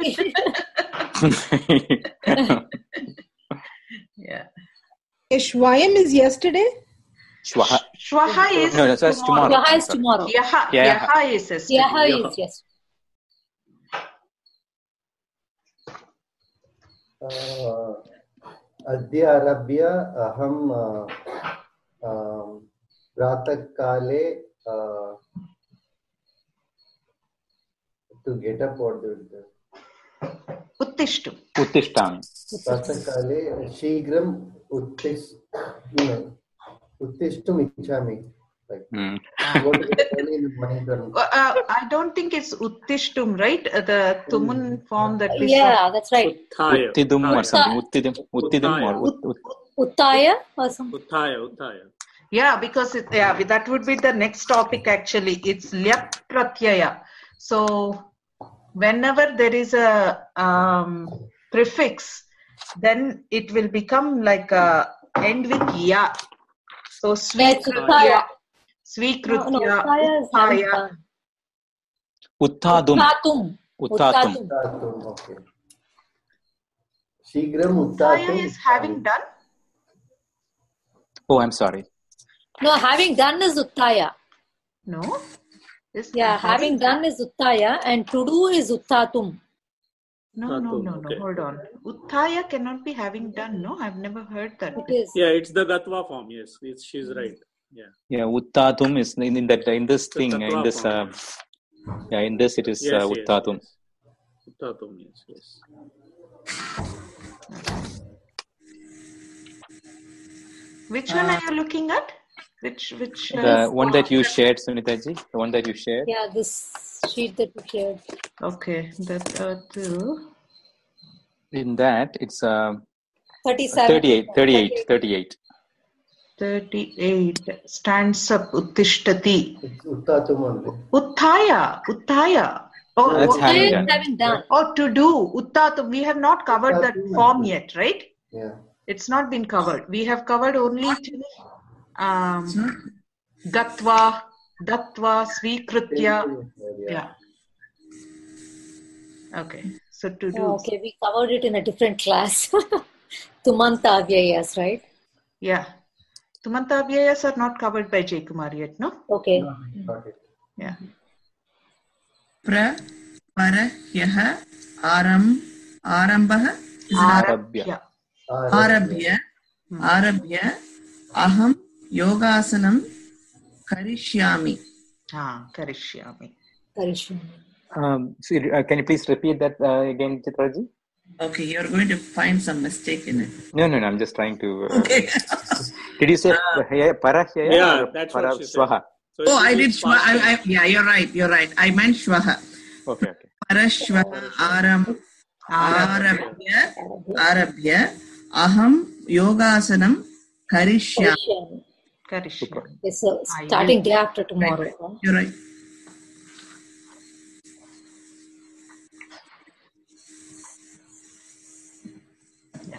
Speaker 3: ichchami.
Speaker 1: Yeah.
Speaker 2: Shvayam is yesterday.
Speaker 5: Shwaha.
Speaker 1: Shvaha is
Speaker 5: No, no, so that's tomorrow.
Speaker 3: Shvaha is tomorrow.
Speaker 1: Yaha,
Speaker 5: Yeah.
Speaker 1: yaha is yesterday.
Speaker 3: Yaha is yes.
Speaker 6: Uh, Adya Arabhya Aham uh, um, Pratak uh, to get up or do
Speaker 1: Uttishtu.
Speaker 5: Uttishtami.
Speaker 6: Pratak Shigram Uttish Uttishtum Ichami. Like
Speaker 5: Hmm.
Speaker 6: what is early in the morning run.
Speaker 1: Uh, uh, I don't think it's uttishtum, right? Uh, the tumun form that we
Speaker 3: Yeah, that's right.
Speaker 4: Uthaya.
Speaker 5: Uttidum or
Speaker 4: Uthaya.
Speaker 5: something. Uttidum. Uttidum or ut, ut,
Speaker 3: Uttaya or something.
Speaker 4: Uthaya. Uthaya.
Speaker 1: Yeah, because it, yeah, that would be the next topic actually. It's lyap pratyaya. So whenever there is a um, prefix, then it will become like a end with ya. So svikrutya, svikrutya,
Speaker 3: no, no, uttaya is having done.
Speaker 5: Uttadum.
Speaker 3: Uttatum.
Speaker 5: Uttatum.
Speaker 6: Uttatum, okay. Shigram
Speaker 1: Uttaya
Speaker 6: uttatum.
Speaker 1: is having done.
Speaker 5: Oh, I'm sorry.
Speaker 3: No, having done is uttaya.
Speaker 1: No. Is
Speaker 3: Yeah, having done is uttaya and to do is uttatum.
Speaker 1: No, no,
Speaker 4: Uttatum,
Speaker 1: no, no.
Speaker 4: okay.
Speaker 1: Hold on. Uttaya cannot be having done. No, I've never heard that.
Speaker 3: It is.
Speaker 4: Yeah, it's the Gatva form. Yes, it's, she's right. Yeah.
Speaker 5: Yeah, Uttatum is in, in that in this
Speaker 4: The
Speaker 5: thing
Speaker 4: Tattva
Speaker 5: in this uh,
Speaker 4: form.
Speaker 5: yeah in this it is
Speaker 4: Yes,
Speaker 5: uh,
Speaker 4: yes,
Speaker 5: Uttatum.
Speaker 4: yes. Uttatum, yes, yes.
Speaker 1: Which one are you looking at? Which which? Uh,
Speaker 5: The one that you shared, Sunitaji, the one that you shared.
Speaker 3: Yeah, this sheet that you shared.
Speaker 1: Okay, that uh, two.
Speaker 5: In that it's uh,
Speaker 3: thirty-seven.
Speaker 5: thirty-eight, thirty-eight, thirty-eight.
Speaker 1: thirty-eight stands up uttishtati.
Speaker 6: It's uttatum only.
Speaker 1: Uttaya, uttaya. Oh,
Speaker 5: That's
Speaker 1: oh,
Speaker 5: having
Speaker 3: Uttaya
Speaker 5: done.
Speaker 3: is having done.
Speaker 1: oh, to do uttatum. We have not covered that
Speaker 6: Uttatum.
Speaker 1: form yet, right?
Speaker 6: Yeah.
Speaker 1: It's not been covered. We have covered only till um,
Speaker 7: It's not.
Speaker 1: gatva, datva, svikritya. Yeah. Okay. So to do.
Speaker 3: Oh, okay, we covered it in a different class. Tumanta avyayas, right?
Speaker 1: Yeah. Tumanta avyayas are not covered by J. Kumar yet, no?
Speaker 3: Okay.
Speaker 6: Got it.
Speaker 1: Yeah.
Speaker 7: Pra, para, yaha, aram, arambah.
Speaker 5: Arabhya.
Speaker 7: Arabhya, Arabhya, aham yogasanam karishyami.
Speaker 1: Ah, karishyami.
Speaker 3: Karishma.
Speaker 5: Um, so, uh, can you please repeat that uh, again, Chitraji?
Speaker 7: Okay, you're going to find some mistake in it.
Speaker 5: No, no, no. I'm just trying to. Uh,
Speaker 7: Okay.
Speaker 5: Did you say uh, Parahyaya
Speaker 4: Yeah,
Speaker 5: or
Speaker 4: that's what
Speaker 5: para
Speaker 4: she said.
Speaker 5: Swaha?
Speaker 4: So
Speaker 7: Oh,
Speaker 4: it
Speaker 7: I
Speaker 4: is
Speaker 7: did shwa.
Speaker 4: past
Speaker 7: I, I, yeah, you're right. You're right. I meant shwaha.
Speaker 5: Okay, okay.
Speaker 7: Parashwaha aram arabhya arabhya aham yogasanam karishyami.
Speaker 3: Karishma.
Speaker 1: Karishyami.
Speaker 3: Yes, so starting day after tomorrow.
Speaker 7: Right,
Speaker 3: huh?
Speaker 7: You're right.
Speaker 1: Yeah.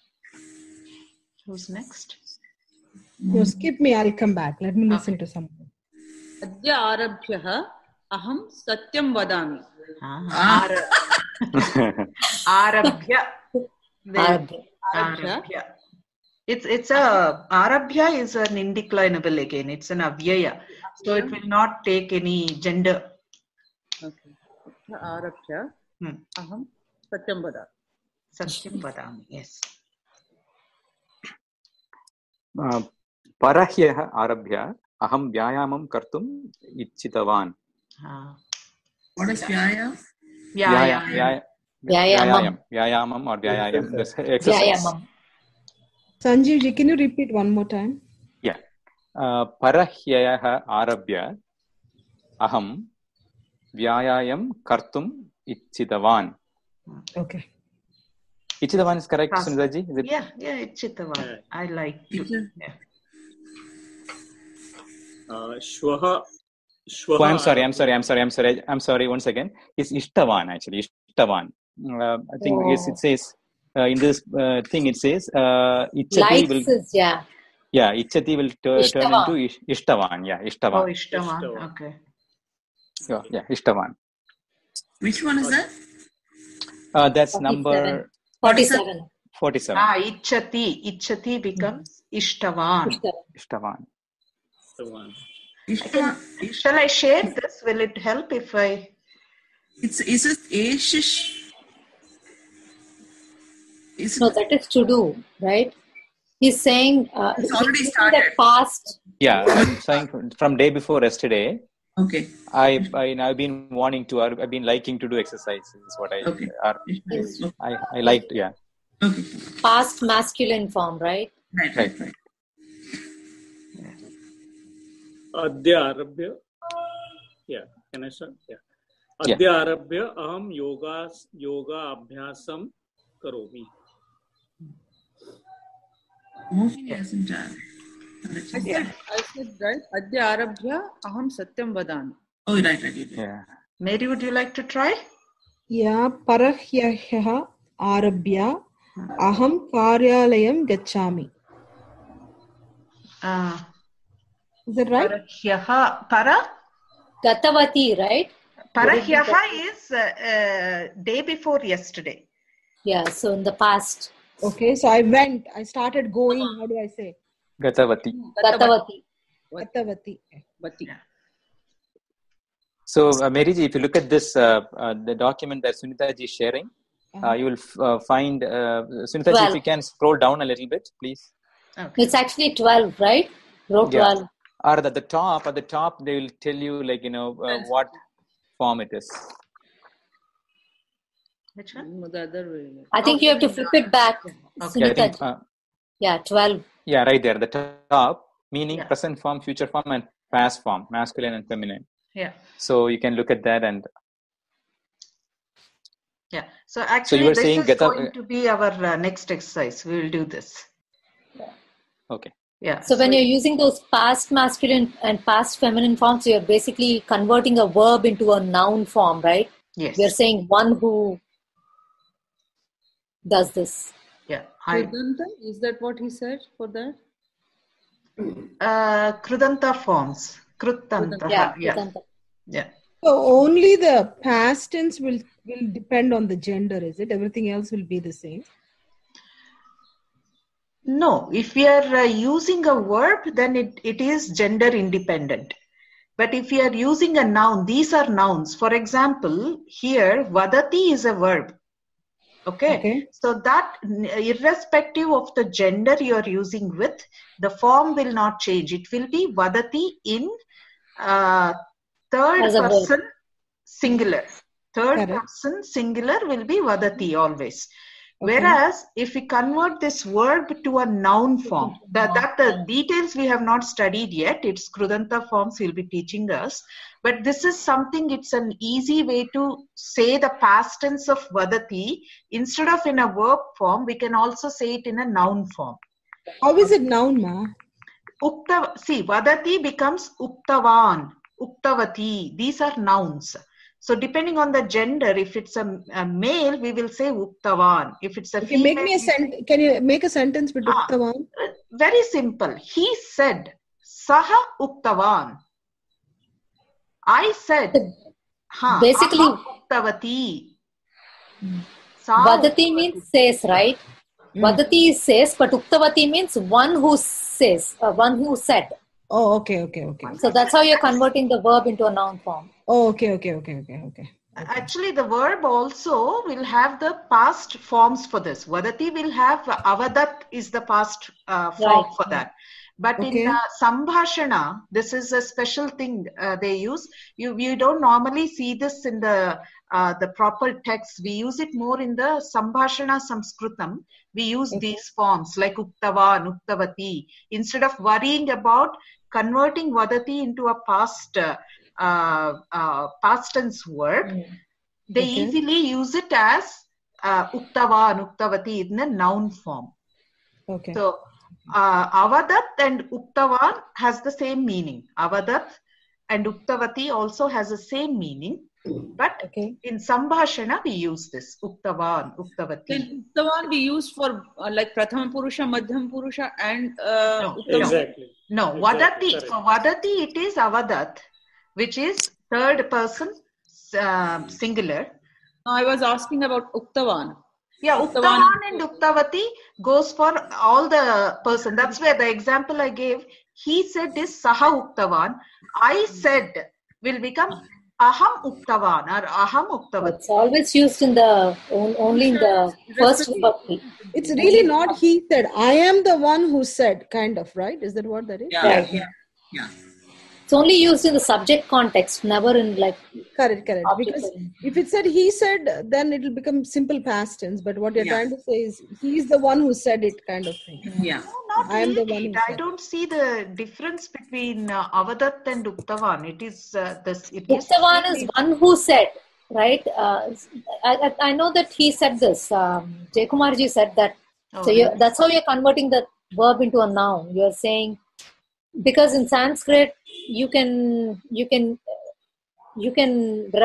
Speaker 1: Who's next?
Speaker 2: No, skip me. I'll come back. Let me listen to someone.
Speaker 8: अद्य आरभ्यः अहं सत्यं वदामि.
Speaker 1: Ah. Ar- Arabhya.
Speaker 3: Arabhya.
Speaker 1: Arabhya. It's it's a Arabhya is an indeclinable again. It's an avyaya, so it will not take any gender.
Speaker 8: Okay. आरभ्य
Speaker 1: Hmm.
Speaker 8: अहं सत्यं वदामि.
Speaker 1: Satyam vadami. Yes.
Speaker 5: uh, Parahyaya Arabhya Aham Vyayamam Kartum Ichitavan.
Speaker 1: Ah.
Speaker 7: What is vyaya?
Speaker 1: Yeah,
Speaker 5: Vyaya-
Speaker 1: yeah.
Speaker 5: Vyaya-
Speaker 3: Vyayamam.
Speaker 5: Vyayam. Vyayamam or Vyayayam. This exercise.
Speaker 3: Vyayamam.
Speaker 2: Sanjeevji, can you repeat one more time?
Speaker 5: Yeah. Uh, Parahyaya Arabhya Aham Vyayayam Kartum Ichitavan.
Speaker 2: Okay.
Speaker 5: Ichitavan is correct,
Speaker 1: Fast.
Speaker 5: Sundaji? Is it?
Speaker 1: Yeah, yeah, it's Chitavan. I like to.
Speaker 7: It's-
Speaker 1: Yeah.
Speaker 4: Uh, Shwaha. Shwaha.
Speaker 5: Oh, I'm sorry, I'm sorry, I'm sorry, I'm sorry, I'm sorry. Once again, it's Ishtavan actually. Ishtavan. Uh, I think
Speaker 3: Oh.
Speaker 5: yes, it says uh, in this uh, thing. It says uh, Ichati will.
Speaker 3: Likes is, yeah.
Speaker 5: Yeah, Ichati will t- turn
Speaker 3: Ishtavan.
Speaker 5: into Ish- Ishtavan. Yeah,
Speaker 1: Oh,
Speaker 5: Ishtavan.
Speaker 1: Ishtavan.
Speaker 4: Ishtavan.
Speaker 1: Okay.
Speaker 5: Yeah, yeah, Ishtavan.
Speaker 7: Which one is that?
Speaker 5: Uh, that's
Speaker 3: forty-seven.
Speaker 5: number
Speaker 3: forty-seven.
Speaker 5: forty-seven.
Speaker 1: Ah, Ichati. Ichati becomes Ishtavan.
Speaker 3: Ishtavan.
Speaker 5: Ishtavan.
Speaker 4: Ishtavan.
Speaker 7: Ishta,
Speaker 1: Shall I share this? Will it help if I?
Speaker 7: it's is it Ashish? Is
Speaker 3: No,
Speaker 7: it,
Speaker 3: that is to do, right? He's saying uh,
Speaker 7: It's already
Speaker 3: he's
Speaker 7: started.
Speaker 3: that past.
Speaker 5: Yeah, I'm saying from- from day before yesterday,
Speaker 7: okay.
Speaker 5: I, I I've been wanting to. I've been liking to do exercises. Is what I
Speaker 7: Okay.
Speaker 5: are.
Speaker 7: Okay.
Speaker 5: I I liked. Yeah.
Speaker 7: Okay.
Speaker 3: Past masculine form, right?
Speaker 7: Right,
Speaker 5: Right.
Speaker 7: right, right.
Speaker 4: Adya Arabhya. Yeah. Can I start? Yeah.
Speaker 5: Yeah.
Speaker 4: Adya Arabhya Aham Yoga Yoga Abhyasam Karomi.
Speaker 7: Mostly hasn't done.
Speaker 8: I said, I said right. अद्य आरभ्य अहं सत्यं वदामि.
Speaker 7: Oh, right, right, right.
Speaker 5: Yeah.
Speaker 1: Mary, would you like to try?
Speaker 2: Yeah, Parahyaya arabhya aham karyalayam gachami.
Speaker 1: Uh,
Speaker 2: Is that right?
Speaker 1: Parahyaha, para?
Speaker 3: Gatavati, right?
Speaker 1: Parahyaha is uh, uh, day before yesterday.
Speaker 3: Yeah, so in the past.
Speaker 2: Okay, so I went, I started going, how do I say?
Speaker 5: Gatavati.
Speaker 3: Gatavati.
Speaker 2: Gatavati.
Speaker 8: Bati.
Speaker 5: So, uh, Maryji, if you look at this, uh, uh, the document that Sunita ji is sharing, uh, you will f- uh, find, uh, Sunita ji, if you can scroll down a little bit, please.
Speaker 1: Okay.
Speaker 3: It's actually twelve, right? Row
Speaker 5: Yeah.
Speaker 3: twelve.
Speaker 5: Or at the top, at the top, they will tell you, like, you know, uh, what form it is.
Speaker 1: Which one?
Speaker 8: The other way.
Speaker 3: I think you have to flip it back.
Speaker 1: Okay.
Speaker 5: Yeah, I
Speaker 3: Sunita
Speaker 5: think,
Speaker 3: ji.
Speaker 5: uh,
Speaker 3: Yeah, twelve.
Speaker 5: yeah, right there, the top, meaning
Speaker 1: Yeah.
Speaker 5: present form, future form, and past form, masculine and feminine.
Speaker 1: Yeah.
Speaker 5: So you can look at that and
Speaker 1: Yeah. So actually,
Speaker 5: you were
Speaker 1: this
Speaker 5: saying
Speaker 1: is
Speaker 5: Gata-
Speaker 1: going to be our uh, next exercise. We will do this.
Speaker 5: okay.
Speaker 1: Yeah.
Speaker 3: So when you're using those past masculine and past feminine forms, you're basically converting a verb into a noun form, right?
Speaker 1: Yes.
Speaker 3: You're saying one who does this.
Speaker 1: Yeah. I,
Speaker 8: Krudanta, is that what he said for that?
Speaker 1: uh, Krudanta forms. Krutanta.
Speaker 3: Yeah.
Speaker 1: Yeah.
Speaker 3: Krudanta.
Speaker 1: Yeah.
Speaker 2: So only the past tense will, will depend on the gender, is it? Everything else will be the same.
Speaker 1: No, if we are uh, using a verb, then it, it is gender independent. But if we are using a noun, these are nouns. For example, here, vadati is a verb. Okay?
Speaker 2: Okay.
Speaker 1: So that, irrespective of the gender you are using with, the form will not change. It will be vadati in uh, third
Speaker 3: As a verb.
Speaker 1: person singular. Third
Speaker 2: Correct.
Speaker 1: person singular will be vadati always.
Speaker 2: Okay.
Speaker 1: Whereas if we convert this verb to a noun form, that, that the details we have not studied yet, it's Krudanta forms will be teaching us. But this is something, it's an easy way to say the past tense of vadati. Instead of in a verb form, we can also say it in a noun form.
Speaker 2: How is it noun, ma?
Speaker 1: Ukta, see, vadati becomes uktavan, uktavati. These are nouns. So depending on the gender, if it's a, a male, we will say uktavan. If it's a
Speaker 2: Okay,
Speaker 1: female,
Speaker 2: make me a
Speaker 1: we-
Speaker 2: sent. Can you make a sentence with
Speaker 1: Ah.
Speaker 2: Uktavan?
Speaker 1: Uh, very simple. He said, Saha uktavan. I said, ha,
Speaker 3: Basically-
Speaker 1: aham uktavati. Sa
Speaker 3: Vadati means says, right? Vadati is says, but Uktavati means one who says, uh, one who said.
Speaker 2: Oh, okay, okay, okay.
Speaker 3: So that's how you're converting the verb into a noun form.
Speaker 2: Oh, okay, okay, okay, okay, okay.
Speaker 1: Actually, the verb also will have the past forms for this. Vadati will have uh, avadat is the past uh, form
Speaker 3: Right.
Speaker 1: for that. But
Speaker 2: Okay.
Speaker 1: in uh, Sambhashana, this is a special thing uh, they use. You you don't normally see this in the uh, the proper text. We use it more in the Sambhashana Sanskritam. We use these forms like Uktavan, Uktavati. Instead of worrying about converting Vadati into a past uh, uh, uh, past tense verb, they
Speaker 2: Okay.
Speaker 1: easily use it as uh, Uktavan, Uktavati in a noun form.
Speaker 2: Okay.
Speaker 1: So, uh, Avadat and Uktavan has the same meaning. Avadat and Uktavati also has the same meaning. But
Speaker 2: Okay.
Speaker 1: in Sambhashana, we use this Uktavan, Uktavati.
Speaker 8: Then the one we use for uh, like Prathama Purusha, Madhyam Purusha, and uh,
Speaker 1: No,
Speaker 8: Uttama.
Speaker 4: Exactly.
Speaker 1: No,
Speaker 4: Exactly,
Speaker 1: Vadati.
Speaker 4: correct.
Speaker 1: For Vadati, it is Avadat, which is third person uh, singular.
Speaker 8: No, I was asking about Uktavan.
Speaker 1: Yeah,
Speaker 8: Uktavan.
Speaker 1: Uktavan and Uktavati goes for all the person. That's where the example I gave, he said is Saha Uktavan. I said will become Aham Uktavan or Aham Uktavati.
Speaker 3: It's always used in the on- only in the first vibhakti.
Speaker 2: It's really not he said. I am the one who said, kind of, right? Is that what that is?
Speaker 7: Yeah,
Speaker 3: Right.
Speaker 7: yeah, yeah.
Speaker 3: It's only used in the subject context, never in like
Speaker 2: Correct, correct.
Speaker 3: Object
Speaker 2: Because
Speaker 3: and-
Speaker 2: if it said he said, then it will become simple past tense. But what you're
Speaker 7: Yeah.
Speaker 2: trying to say is he's the one who said it, kind of thing.
Speaker 7: Yeah.
Speaker 1: No, not
Speaker 2: I am the
Speaker 1: really.
Speaker 2: one who
Speaker 1: I
Speaker 2: said.
Speaker 1: don't see the difference between uh, Avadat and Uktavan. It is uh, this. It is
Speaker 3: Uktavan is one who said, right? Uh, I, I, I know that he said this. Um, Jaykumarji said that.
Speaker 1: Oh,
Speaker 3: So you
Speaker 1: really?
Speaker 3: that's how you're converting the verb into a noun. You're saying, because in Sanskrit you can you can you can ref,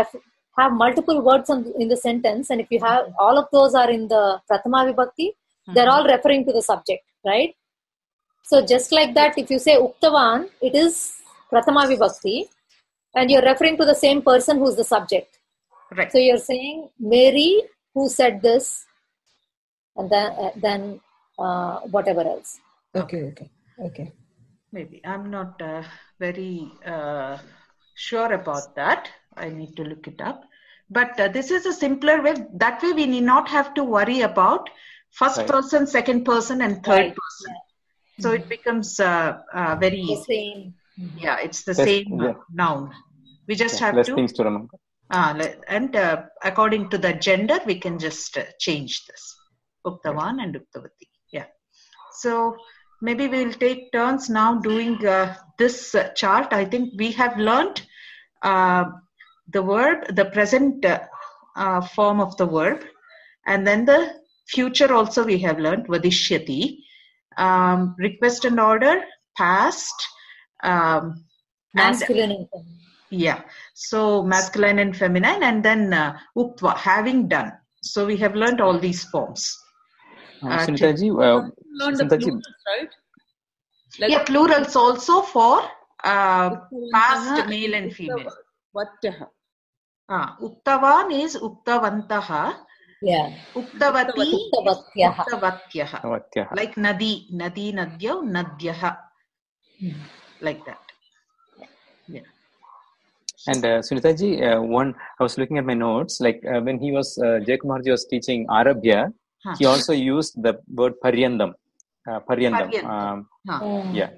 Speaker 3: have multiple words on, in the sentence, and if you have all of those are in the Prathama Vibhakti, mm-hmm. they're all referring to the subject, right? So just like that, if you say Uktavan, it is Prathama Vibhakti, and you're referring to the same person who's the subject.
Speaker 1: Right.
Speaker 3: So you're saying Mary who said this, and then uh, then uh, whatever else.
Speaker 2: Okay, okay, okay.
Speaker 1: Maybe I'm not uh, very uh, sure about that. I need to look it up. But uh, this is a simpler way. That way we need not have to worry about first right. person, second person, and third right. person. Yeah. So mm-hmm. it becomes uh, uh, very easy.
Speaker 3: The same.
Speaker 1: Yeah, it's the
Speaker 5: Less,
Speaker 1: same
Speaker 5: yeah.
Speaker 1: noun. We just
Speaker 5: yeah,
Speaker 1: have
Speaker 5: less
Speaker 1: to.
Speaker 5: things to remember.
Speaker 1: Uh, and uh, according to the gender, we can just uh, change this. Uktavan yeah. and Uktavati. Yeah. So maybe we'll take turns now doing uh, this uh, chart. I think we have learned uh, the verb, the present uh, uh, form of the verb, and then the future also we have learned, Vadishyati. Um, request and order, past, um,
Speaker 3: masculine and, and feminine.
Speaker 1: Yeah, so masculine and feminine, and then uh, Uktva, having done. So we have learned all these forms.
Speaker 5: Uh, uh, Sunitaji, uh,
Speaker 8: learned the plurals, right?
Speaker 1: Like yeah, plurals also for uh, past male and female.
Speaker 8: Vattaha.
Speaker 1: Ah, Uktavan is Uktavantaha.
Speaker 3: Yeah.
Speaker 1: Uktavati,
Speaker 3: Uktavatyaha.
Speaker 1: Uktavatyaha. Like Nadi, Nadi, Nadyo, Nadyaha. Hmm. Like that. Yeah.
Speaker 5: And uh, Sunitaji, uh, one, I was looking at my notes, like uh, when he was, uh, Jaykumarji was teaching Arabhya, huh. he also used the word Paryandam. Uh, Paryandam.
Speaker 1: Paryandam.
Speaker 5: Um,
Speaker 1: huh.
Speaker 5: Yeah.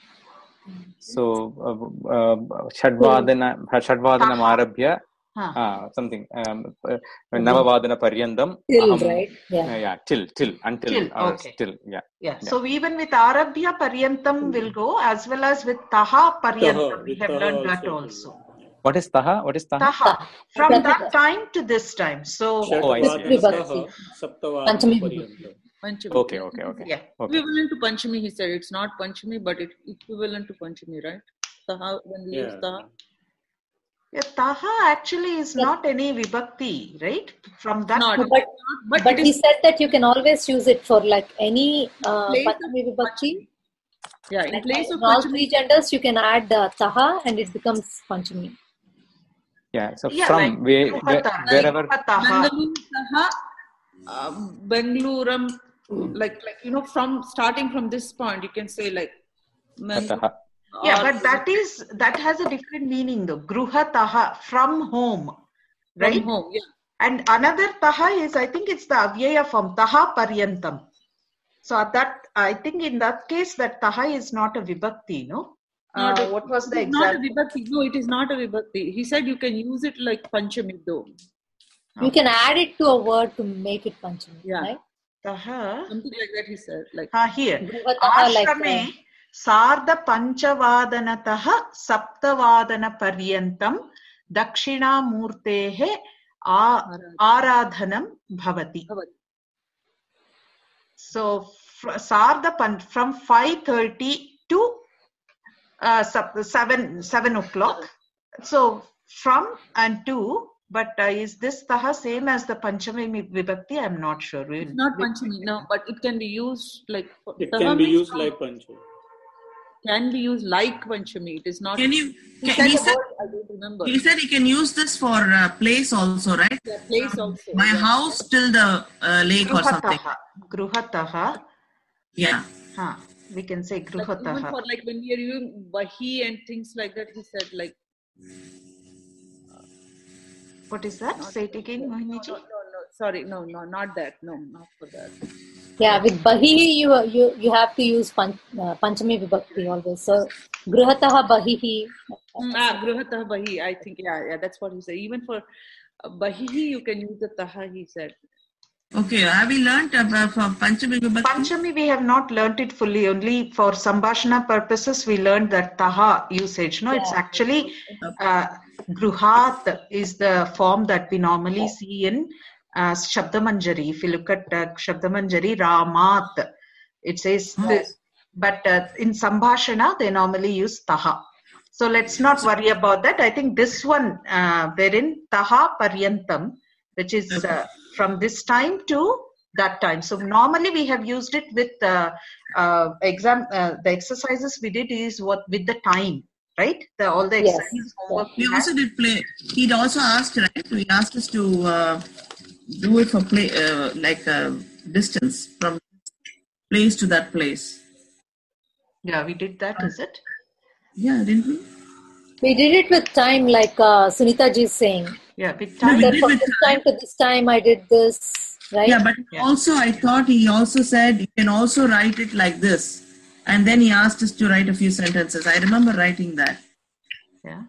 Speaker 5: So, uh, uh, Shadvadana, Shadvadanam Arabhya, huh. uh, something, um, uh, Navavadana Paryandam.
Speaker 3: Till,
Speaker 5: um,
Speaker 3: right? Yeah.
Speaker 5: Uh, yeah, till, till, until,
Speaker 1: till,
Speaker 5: uh,
Speaker 1: okay.
Speaker 5: till, yeah.
Speaker 1: yeah. Yeah. So even with Arabhya, Paryantam will go, as well as with Taha, Paryantam. We have learned that also.
Speaker 5: What is Taha? What is Taha?
Speaker 1: Taha. From that time to this time. So,
Speaker 5: oh, I see.
Speaker 8: Panchami.
Speaker 5: Okay, okay, okay.
Speaker 1: Yeah.
Speaker 5: Okay.
Speaker 8: Equivalent to Panchami, he said. It's not Panchami, but it's equivalent to Panchami, right? Taha, when we
Speaker 4: yeah.
Speaker 8: use Taha.
Speaker 1: Yeah, Taha actually is yeah. not any vibhakti, right? From that.
Speaker 3: Not, but but, but he said that you can always use it for like any uh, Panchami vibhakti.
Speaker 8: Yeah, in
Speaker 3: like
Speaker 8: place of
Speaker 3: all
Speaker 8: Panchami,
Speaker 3: three genders, you can add uh, Taha and it becomes Panchami.
Speaker 5: Yeah, so
Speaker 1: yeah,
Speaker 5: from
Speaker 1: like,
Speaker 5: where, where, wherever.
Speaker 8: Bengaluru, Taha, uh, Bengaluram, like, like, you know, from starting from this point, you can say like.
Speaker 5: Taha.
Speaker 1: Yeah, but that is, that has a different meaning though. Gruha Taha, from home. Right?
Speaker 8: From home, yeah.
Speaker 1: And another Taha is, I think it's the Avyaya form, Taha Paryantam. So that, I think in that case, that Taha is not a vibhakti, no? Uh,
Speaker 8: a,
Speaker 1: what was the
Speaker 8: example? Not a
Speaker 1: vibhakti?
Speaker 8: No, it is not a vibhakti. He said you can use it like Panchami though.
Speaker 3: You can add it to a word to make it Panchami,
Speaker 8: yeah.
Speaker 3: right?
Speaker 1: Taha.
Speaker 8: Something like that he said. Like,
Speaker 1: ha, here. Ashrame Sardha Panchavadanataha Saptavadana Paryantam Dakshina Murtehe Aradhanam Bhavati. So, Sardha from five thirty to uh, seven, seven o'clock. So, from and to, but uh, is this Taha same as the Panchami Vibhakti? I'm not sure. We'll,
Speaker 8: it's not Panchami, no, but it can be used like.
Speaker 4: It can be used like Panchami.
Speaker 8: Can be used like Panchami. It is not.
Speaker 7: Can you?
Speaker 8: He,
Speaker 7: can, he,
Speaker 8: said,
Speaker 7: said,
Speaker 8: I don't remember.
Speaker 7: He said he can use this for uh, place also, right?
Speaker 8: Yeah, place also.
Speaker 7: My
Speaker 8: yeah.
Speaker 7: house till the uh, lake Gruhataha. Or something.
Speaker 1: Gruhataha.
Speaker 7: Yeah.
Speaker 1: Huh. We can say Gruhataha.
Speaker 8: Like, even for like when we are using Vahi and things like that, he said like.
Speaker 1: What is that? Say it again, Mohiniji.
Speaker 8: No, no, no, sorry, no, no, not that. No, not for that.
Speaker 3: Yeah, with Bahihi, you you you have to use pan, uh, Panchami Vibhakti always. So, Gruhataha Bahihi.
Speaker 8: Mm, ah, Gruhataha Bahi. I think, yeah, yeah, that's what he said. Even for uh, Bahihi, you can use the Taha, he said.
Speaker 7: Okay, have we learnt about for Panchami Vibhakti?
Speaker 1: Panchami, we have not learnt it fully. Only for Sambhashana purposes, we learned that Taha usage. No, yeah. It's actually uh, Gruhat is the form that we normally see in uh, Shabdamanjari. If you look at uh, Shabdamanjari, Ramat, it says, oh. this, but uh, in Sambhashana, they normally use Taha. So let's not worry about that. I think this one, uh, wherein taha paryantam, which is uh, from this time to that time. So normally we have used it with uh, uh, exam. Uh, the exercises we did is what with the time, right? The, all the
Speaker 3: Yes.
Speaker 1: exercises homework
Speaker 7: We
Speaker 1: we
Speaker 7: also
Speaker 1: had.
Speaker 7: did play. He also asked, right? He asked us to uh, do it for play, uh, like uh, distance from place to that place.
Speaker 1: Yeah, we did that. Is it?
Speaker 7: Yeah, didn't we?
Speaker 3: We did it with time, like uh, Sunita ji is saying.
Speaker 1: Yeah, with
Speaker 7: No,
Speaker 1: time.
Speaker 7: we
Speaker 3: That
Speaker 7: did
Speaker 3: from
Speaker 7: with
Speaker 3: this time to this time I did this, right?
Speaker 7: Yeah, but
Speaker 1: Yeah.
Speaker 7: also I thought he also said you can also write it like this. And then he asked us to write a few sentences. I remember writing that.
Speaker 1: Yeah.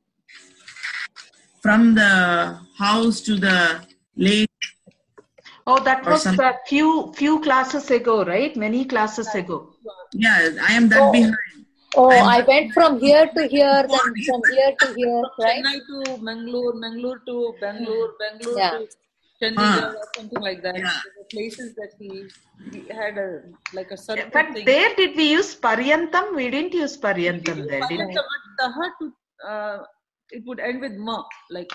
Speaker 7: From the house to the lake.
Speaker 1: Oh, that
Speaker 7: Or
Speaker 1: was
Speaker 7: some-
Speaker 1: a few few classes ago, right? Many classes ago.
Speaker 7: Yeah, I am that
Speaker 3: Oh.
Speaker 7: behind.
Speaker 3: Oh,
Speaker 7: I'm-
Speaker 3: I went from here to here, then from here to here, right?
Speaker 8: Chennai to Mangalore, Mangalore to Bangalore, Bangalore
Speaker 3: Yeah.
Speaker 8: to Chandigarh,
Speaker 7: Ah.
Speaker 8: or something like that.
Speaker 7: Yeah.
Speaker 8: There were places that he, he had a like a certain
Speaker 1: But
Speaker 8: thing.
Speaker 1: there, did we use paryantam? We didn't use paryantam there, did we?
Speaker 8: Taha to, uh, it would end with ma, like.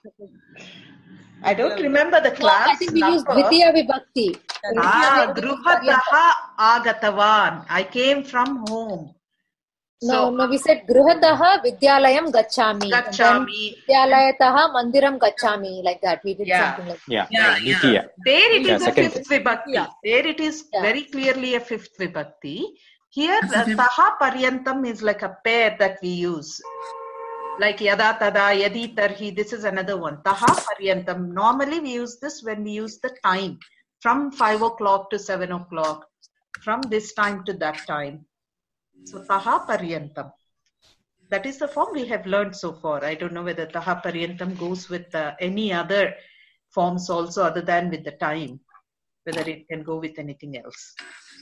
Speaker 1: I don't remember the
Speaker 3: No,
Speaker 1: class
Speaker 3: I think we used
Speaker 1: number.
Speaker 3: Dvitiya Vibhakti.
Speaker 1: Ah, Grihataha Agatavan. I came from home.
Speaker 3: No,
Speaker 1: So,
Speaker 3: no, we said Grihataha Vidyalayam Gachami. And then
Speaker 1: Gachami.
Speaker 3: Vidyalayataha Mandiram Gachami, like that. We did
Speaker 1: Yeah.
Speaker 3: something like that.
Speaker 5: Yeah,
Speaker 7: Yeah,
Speaker 5: yeah,
Speaker 7: yeah.
Speaker 5: Ditya.
Speaker 1: There it
Speaker 5: Yeah,
Speaker 1: is a
Speaker 5: second
Speaker 1: fifth vibhakti.
Speaker 8: Yeah.
Speaker 1: There it is
Speaker 3: Yeah.
Speaker 1: very clearly a fifth vibhakti. Here,
Speaker 7: That's a
Speaker 1: uh,
Speaker 7: fifth-
Speaker 1: taha paryantam is like a pair that we use. Like yada tada, yadi tarhi, this is another one. Taha paryantam. Normally we use this when we use the time. From five o'clock to seven o'clock. From this time to that time. So taha paryantam. That is the form we have learned so far. I don't know whether taha paryantam goes with uh, any other forms also other than with the time. Whether it can go with anything else.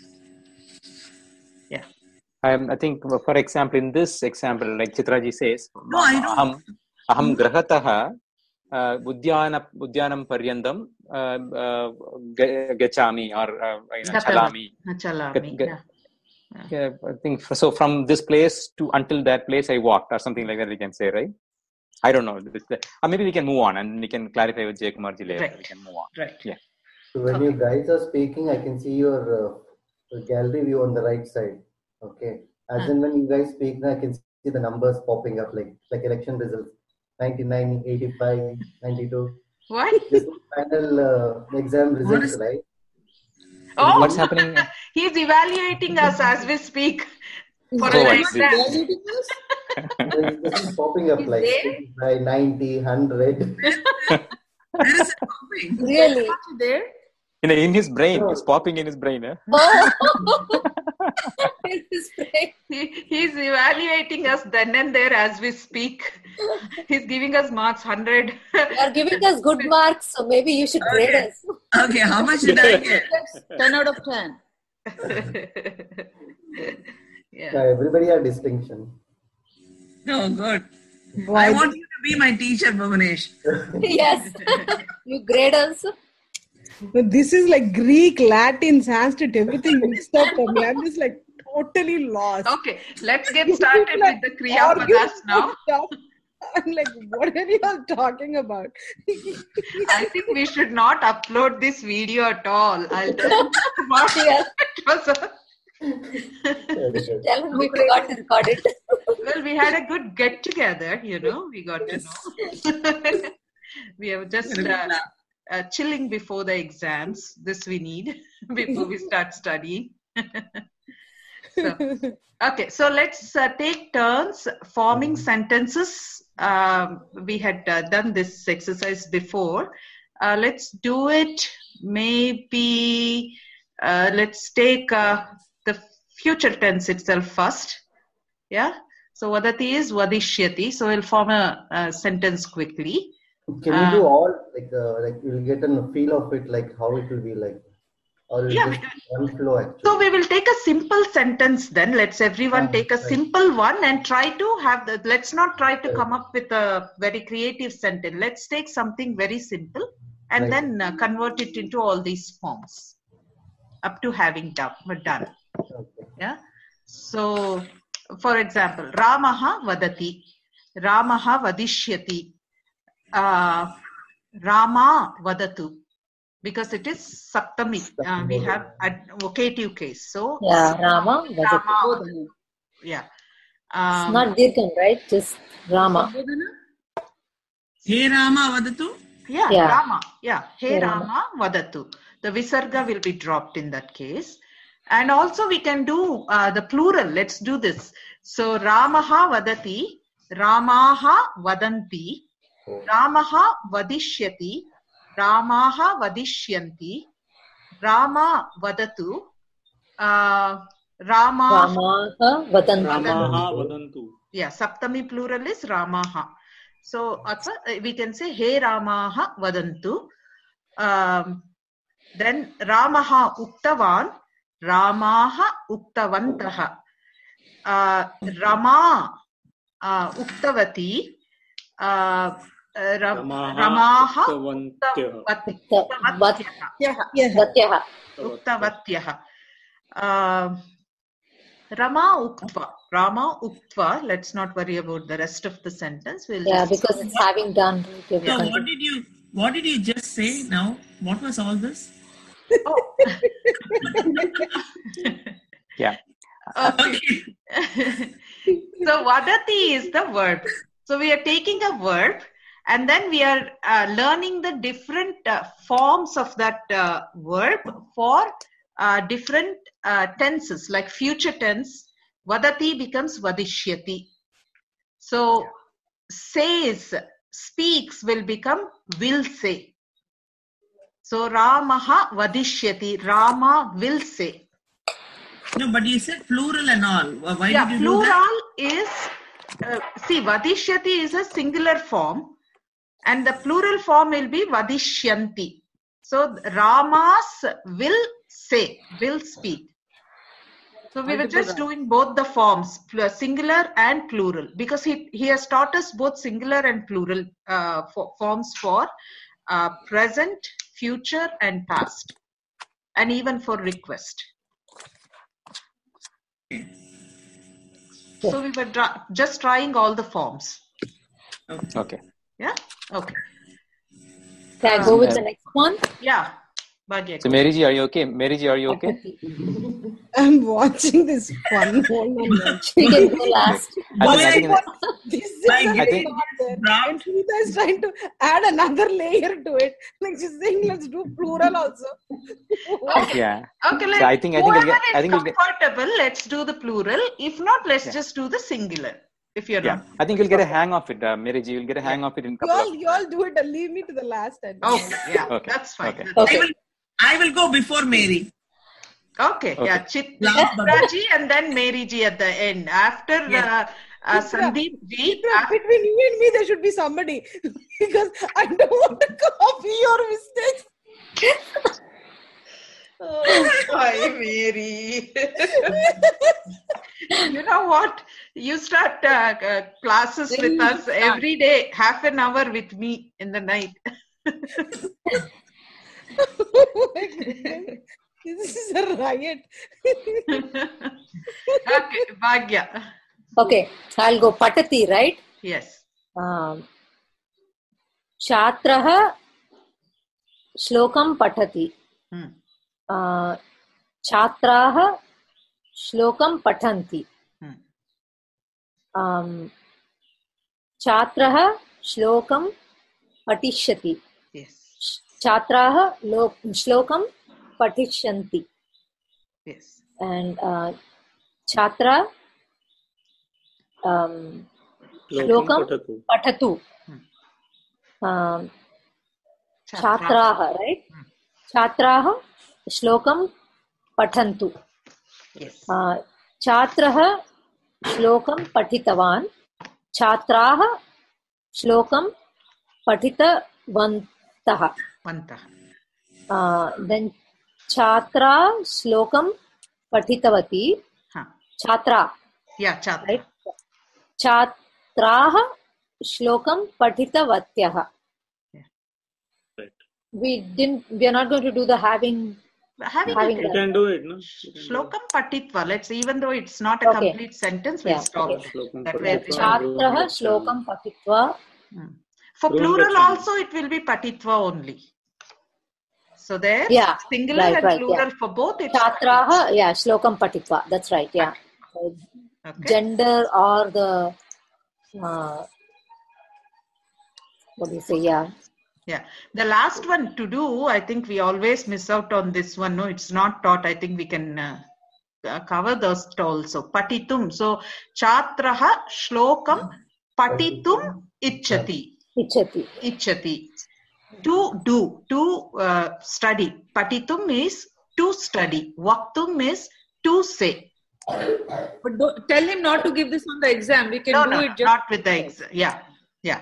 Speaker 1: Yeah.
Speaker 5: Um, I think, for example, in this example, like Chitraji says,
Speaker 7: No, I don't.
Speaker 5: aham, aham grahataha uh, udyana, udyanam paryandam uh, uh, ga- gachami or uh, you know, chalami.
Speaker 1: Chalami.
Speaker 5: Get-
Speaker 1: Yeah.
Speaker 5: Yeah, I think f- so. From this place to until that place, I walked, or something like that. We can say, right? I don't know. This- Or maybe we can move on and we can clarify with Jay Kumarji later.
Speaker 1: Right.
Speaker 5: We can move on.
Speaker 1: Right.
Speaker 5: Yeah.
Speaker 6: So when you guys are speaking, I can see your uh, gallery view on the right side. Okay. As
Speaker 1: Hmm.
Speaker 6: in when you guys speak, now I can see the numbers popping up like like election results. ninety-nine, eighty-five, ninety-two.
Speaker 1: What?
Speaker 6: This is final uh, exam results,
Speaker 7: is-
Speaker 6: right?
Speaker 1: Oh,
Speaker 5: What's happening?
Speaker 1: he's evaluating us as we speak. For
Speaker 5: So
Speaker 1: an
Speaker 5: what?
Speaker 1: exam.
Speaker 6: This, this is popping up
Speaker 1: Is
Speaker 6: like
Speaker 1: there?
Speaker 6: by ninety, one hundred.
Speaker 7: Where is it popping?
Speaker 3: Really?
Speaker 8: There?
Speaker 5: In, in his brain,
Speaker 6: No.
Speaker 5: it's popping in his brain. Eh?
Speaker 3: Oh! It is great.
Speaker 1: He, he's evaluating us then and there as we speak. He's giving us marks one hundred.
Speaker 3: You are giving us good marks, so maybe you should grade
Speaker 7: Okay.
Speaker 3: us.
Speaker 7: Okay, how much did I get?
Speaker 8: ten out of ten.
Speaker 1: Yeah.
Speaker 6: Yeah, everybody had distinction.
Speaker 7: Oh, good. I
Speaker 2: Why
Speaker 7: want you to be my teacher, Bhuvanesh.
Speaker 3: Yes. You grade us.
Speaker 2: this is like Greek, Latin, Sanskrit, everything mixed up for me. I'm just like totally lost.
Speaker 1: Okay, let's get started with the Kriya
Speaker 2: Argue
Speaker 1: Padas now.
Speaker 2: stuff. I'm like, what are you all talking about?
Speaker 1: I think we should not upload this video at all. I'll tell you tomorrow.
Speaker 3: Yes.
Speaker 1: It was a-
Speaker 3: Tell him we forgot to record it.
Speaker 1: well, we had a good get together, you know, we got to know. We have just uh, uh, chilling before the exams. This we need before we start studying. So, okay, so let's uh, take turns forming sentences. Um, we had uh, done this exercise before. Uh, let's do it. Maybe uh, let's take uh, the future tense itself first. Yeah. So Vadati is Vadishyati. So we'll form a, a sentence quickly.
Speaker 6: Can
Speaker 1: Uh,
Speaker 6: we do all like uh, like you'll get a feel of it, like how it will be like, or is
Speaker 1: Yeah,
Speaker 6: just one flow actually?
Speaker 1: So we will take a simple sentence then. Let's everyone
Speaker 6: Ah,
Speaker 1: take a
Speaker 6: right.
Speaker 1: simple one and try to have the, let's not try to come up with a very creative sentence. Let's take something very simple and
Speaker 6: Right.
Speaker 1: then uh, convert it into all these forms up to having done. done.
Speaker 6: Okay.
Speaker 1: Yeah. So for example, Ramaha vadati, Ramaha vadishyati, uh, Rama vadatu, because it is saptami. Uh, we have a vocative case. So
Speaker 3: Yeah, Rama vadatu.
Speaker 1: Rama, yeah. Um,
Speaker 3: It's not Dirgham, right? Just Rama.
Speaker 7: Hey Rama vadatu.
Speaker 1: Yeah,
Speaker 3: Yeah.
Speaker 1: Rama. Yeah, Hey
Speaker 3: Hey
Speaker 1: Rama.
Speaker 3: Rama
Speaker 1: vadatu. The visarga will be dropped in that case. And also we can do uh, the plural. Let's do this. So Ramaha vadati, Ramaha vadanti, Ramaha vadishyati, Ramaha vadishyanti, Rama vadatu, uh, Rama.
Speaker 3: Ramaha vadantu.
Speaker 4: Ramaha vadantu.
Speaker 1: Yeah, Saptami plural is Ramaha. So also, we can say Hey Ramaha vadantu. Um, then Ramaha uktavan, Ramaha uktavantaha. Uh, Rama uh, uktavati. Uh, Ram, Ramaha uktavatyah.
Speaker 3: Vatyaha.
Speaker 1: Uktavatyah. Uh, Rama uktva. Rama uktva. Let's not worry about the rest of the sentence. We'll
Speaker 3: Yeah,
Speaker 1: just
Speaker 3: because it's having done. Okay,
Speaker 7: So what did you what did you just say now? What was all this?
Speaker 1: Oh.
Speaker 5: Yeah.
Speaker 1: Okay. So vadati is the verb. So we are taking a verb and then we are uh, learning the different uh, forms of that uh, verb for uh, different uh, tenses. Like future tense, vadati becomes vadishyati. So says, speaks will become will say. So Ramaha vadishyati, Rama will say.
Speaker 7: No, but you said plural and all. Why
Speaker 1: Yeah,
Speaker 7: did you do
Speaker 1: plural
Speaker 7: that?
Speaker 1: is, uh, see, vadishyati is a singular form and the plural form will be vadishyanti. So Ramas will say, will speak. So we were just doing both the forms, pl- singular and plural, because he, he has taught us both singular and plural uh, for, forms for uh, present, future and past, and even for request. So we were dra- just trying all the forms.
Speaker 5: Okay.
Speaker 1: Yeah? Okay.
Speaker 3: Can I go with the next one?
Speaker 1: Yeah. Bhagya.
Speaker 5: So Mary ji, are you okay? Mary ji, are you okay?
Speaker 2: I'm watching this fun. Hold on.
Speaker 3: We can go last.
Speaker 5: I think, I think
Speaker 2: This is
Speaker 7: Like,
Speaker 2: something
Speaker 5: I think-
Speaker 2: not there. And Shrita is trying to add another layer to it. Like she's saying, let's do plural also.
Speaker 5: yeah.
Speaker 1: Okay, let's,
Speaker 5: So I think I think we'll
Speaker 1: whoever
Speaker 5: get, I
Speaker 1: is
Speaker 5: think we'll get,
Speaker 1: comfortable, let's do the plural. If not, let's
Speaker 5: Yeah.
Speaker 1: just do the singular. If you're
Speaker 5: yeah.
Speaker 1: not.
Speaker 5: I think you'll get a hang of it, uh, Mary ji. You'll get a hang of it in a
Speaker 2: You
Speaker 5: couple
Speaker 2: all,
Speaker 5: of.
Speaker 2: you all do it and leave me to the last. And
Speaker 1: Okay, yeah,
Speaker 5: Okay,
Speaker 1: that's fine.
Speaker 5: okay.
Speaker 1: That's-
Speaker 7: I will I will go before Mary.
Speaker 1: Okay,
Speaker 5: Okay.
Speaker 1: yeah, Chit
Speaker 7: Last
Speaker 1: Chitra ji and then Mary ji at the end. After
Speaker 7: Yeah.
Speaker 1: uh, uh,
Speaker 2: Chitra,
Speaker 1: Sandeep ji.
Speaker 2: Chitra,
Speaker 1: af-
Speaker 2: between you and me, there should be somebody because I don't want to copy your mistakes.
Speaker 1: Oh, hi, Mary. You know what? You start uh, uh, classes with us every day, half an hour with me in the night.
Speaker 2: Oh my goodness. This is a riot.
Speaker 1: Okay, Bhagya.
Speaker 3: Okay, I'll go. Patati, right?
Speaker 1: Yes.
Speaker 3: Um, Chatraha shlokam patati.
Speaker 1: Hmm.
Speaker 3: Uh, Chatraha shlokam patanti.
Speaker 1: Hmm.
Speaker 3: Um, Chatraha shlokam patishyati.
Speaker 1: Yes.
Speaker 3: Chatraha lo- shlokam patishyanti.
Speaker 1: Yes.
Speaker 3: And uh, Chatra um,
Speaker 4: Shlokam
Speaker 3: shlokam
Speaker 4: patatu.
Speaker 3: patatu.
Speaker 1: Hmm.
Speaker 3: Um,
Speaker 1: Chatra.
Speaker 3: Chatraha, right? Chatraha shlokam patantu.
Speaker 1: Yes.
Speaker 3: Uh, Chatraha shlokam patitavan. Chatraha shlokam patitavantaha.
Speaker 1: Vantah.
Speaker 3: Uh, then Chatra shlokam patitavati.
Speaker 1: Huh.
Speaker 3: Chatra,
Speaker 1: Yeah, Chatra.
Speaker 3: right? Chatraha shlokam patitavatyaha.
Speaker 1: Yeah.
Speaker 4: Right.
Speaker 3: We didn't. We are not going to do the having
Speaker 1: Having
Speaker 3: Having
Speaker 1: it.
Speaker 4: You can do it, no? You can do it.
Speaker 1: Shlokam patitva. Let's, even though it's not a
Speaker 3: Okay.
Speaker 1: complete sentence, we'll
Speaker 3: Yeah,
Speaker 1: stop
Speaker 3: okay.
Speaker 1: it.
Speaker 4: Shlokam
Speaker 1: That way.
Speaker 4: patitva.
Speaker 3: Chatraha shlokam patitva.
Speaker 1: For
Speaker 4: Room
Speaker 1: plural
Speaker 4: gachami.
Speaker 1: also, it will be patitva only. So there,
Speaker 3: Yeah,
Speaker 1: singular
Speaker 3: right,
Speaker 1: and
Speaker 3: right,
Speaker 1: plural
Speaker 3: yeah.
Speaker 1: for both. It's
Speaker 3: Chatraha, yeah, shlokam patitva. That's right, yeah. So
Speaker 1: okay.
Speaker 3: gender or the, uh, what do you say, yeah.
Speaker 1: Yeah, the last one to do, I think we always miss out on this one. No, it's not taught. I think we can uh, uh, cover those also. Patitum. So, Chatraha shlokam patitum ichchati.
Speaker 3: Ichchati.
Speaker 1: Ichchati. To do, to uh, study. Patitum is to study. Vaktum is to say.
Speaker 8: But don't, tell him not to give this on the exam. We can
Speaker 1: No,
Speaker 8: do
Speaker 1: no,
Speaker 8: it just.
Speaker 1: not with the exam. Yeah, yeah.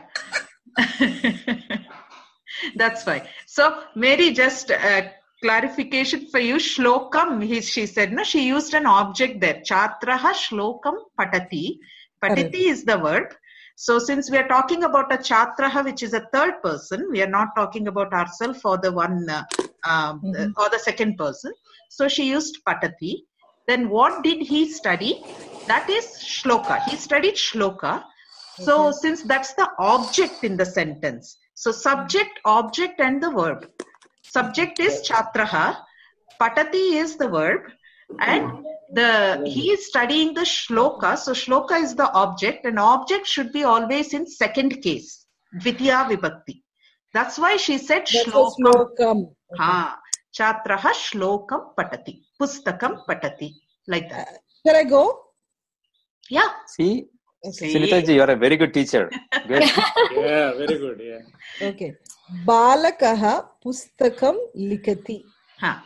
Speaker 1: That's fine. So, Mary, just uh, clarification for you. Shlokam, he, she said, no, she used an object there. Chatraha shlokam patati. Patati is the verb. So, since we are talking about a chatraha, which is a third person, we are not talking about ourselves or the one uh, um,
Speaker 2: Mhm.
Speaker 1: or the second person. So, she used patati. Then, what did he study? That is shloka. He studied shloka. So, since that's the object in the sentence, so subject, object, and the verb. Subject is chatraha, patati is the verb, and the he is studying the shloka. So, shloka is the object, and object should be always in second case, dvitiya vibhakti. That's why she said
Speaker 2: That's a
Speaker 1: shlokam.
Speaker 2: shlokam.
Speaker 1: Ha, chatraha shlokam patati, pustakam patati, like that.
Speaker 2: Shall I go?
Speaker 1: Yeah.
Speaker 5: See,
Speaker 1: See?
Speaker 5: Sunitaji, you are a very good teacher. Good.
Speaker 4: Yeah, very good. Yeah.
Speaker 2: Okay. Balakaha pustakam likati.
Speaker 1: Ha.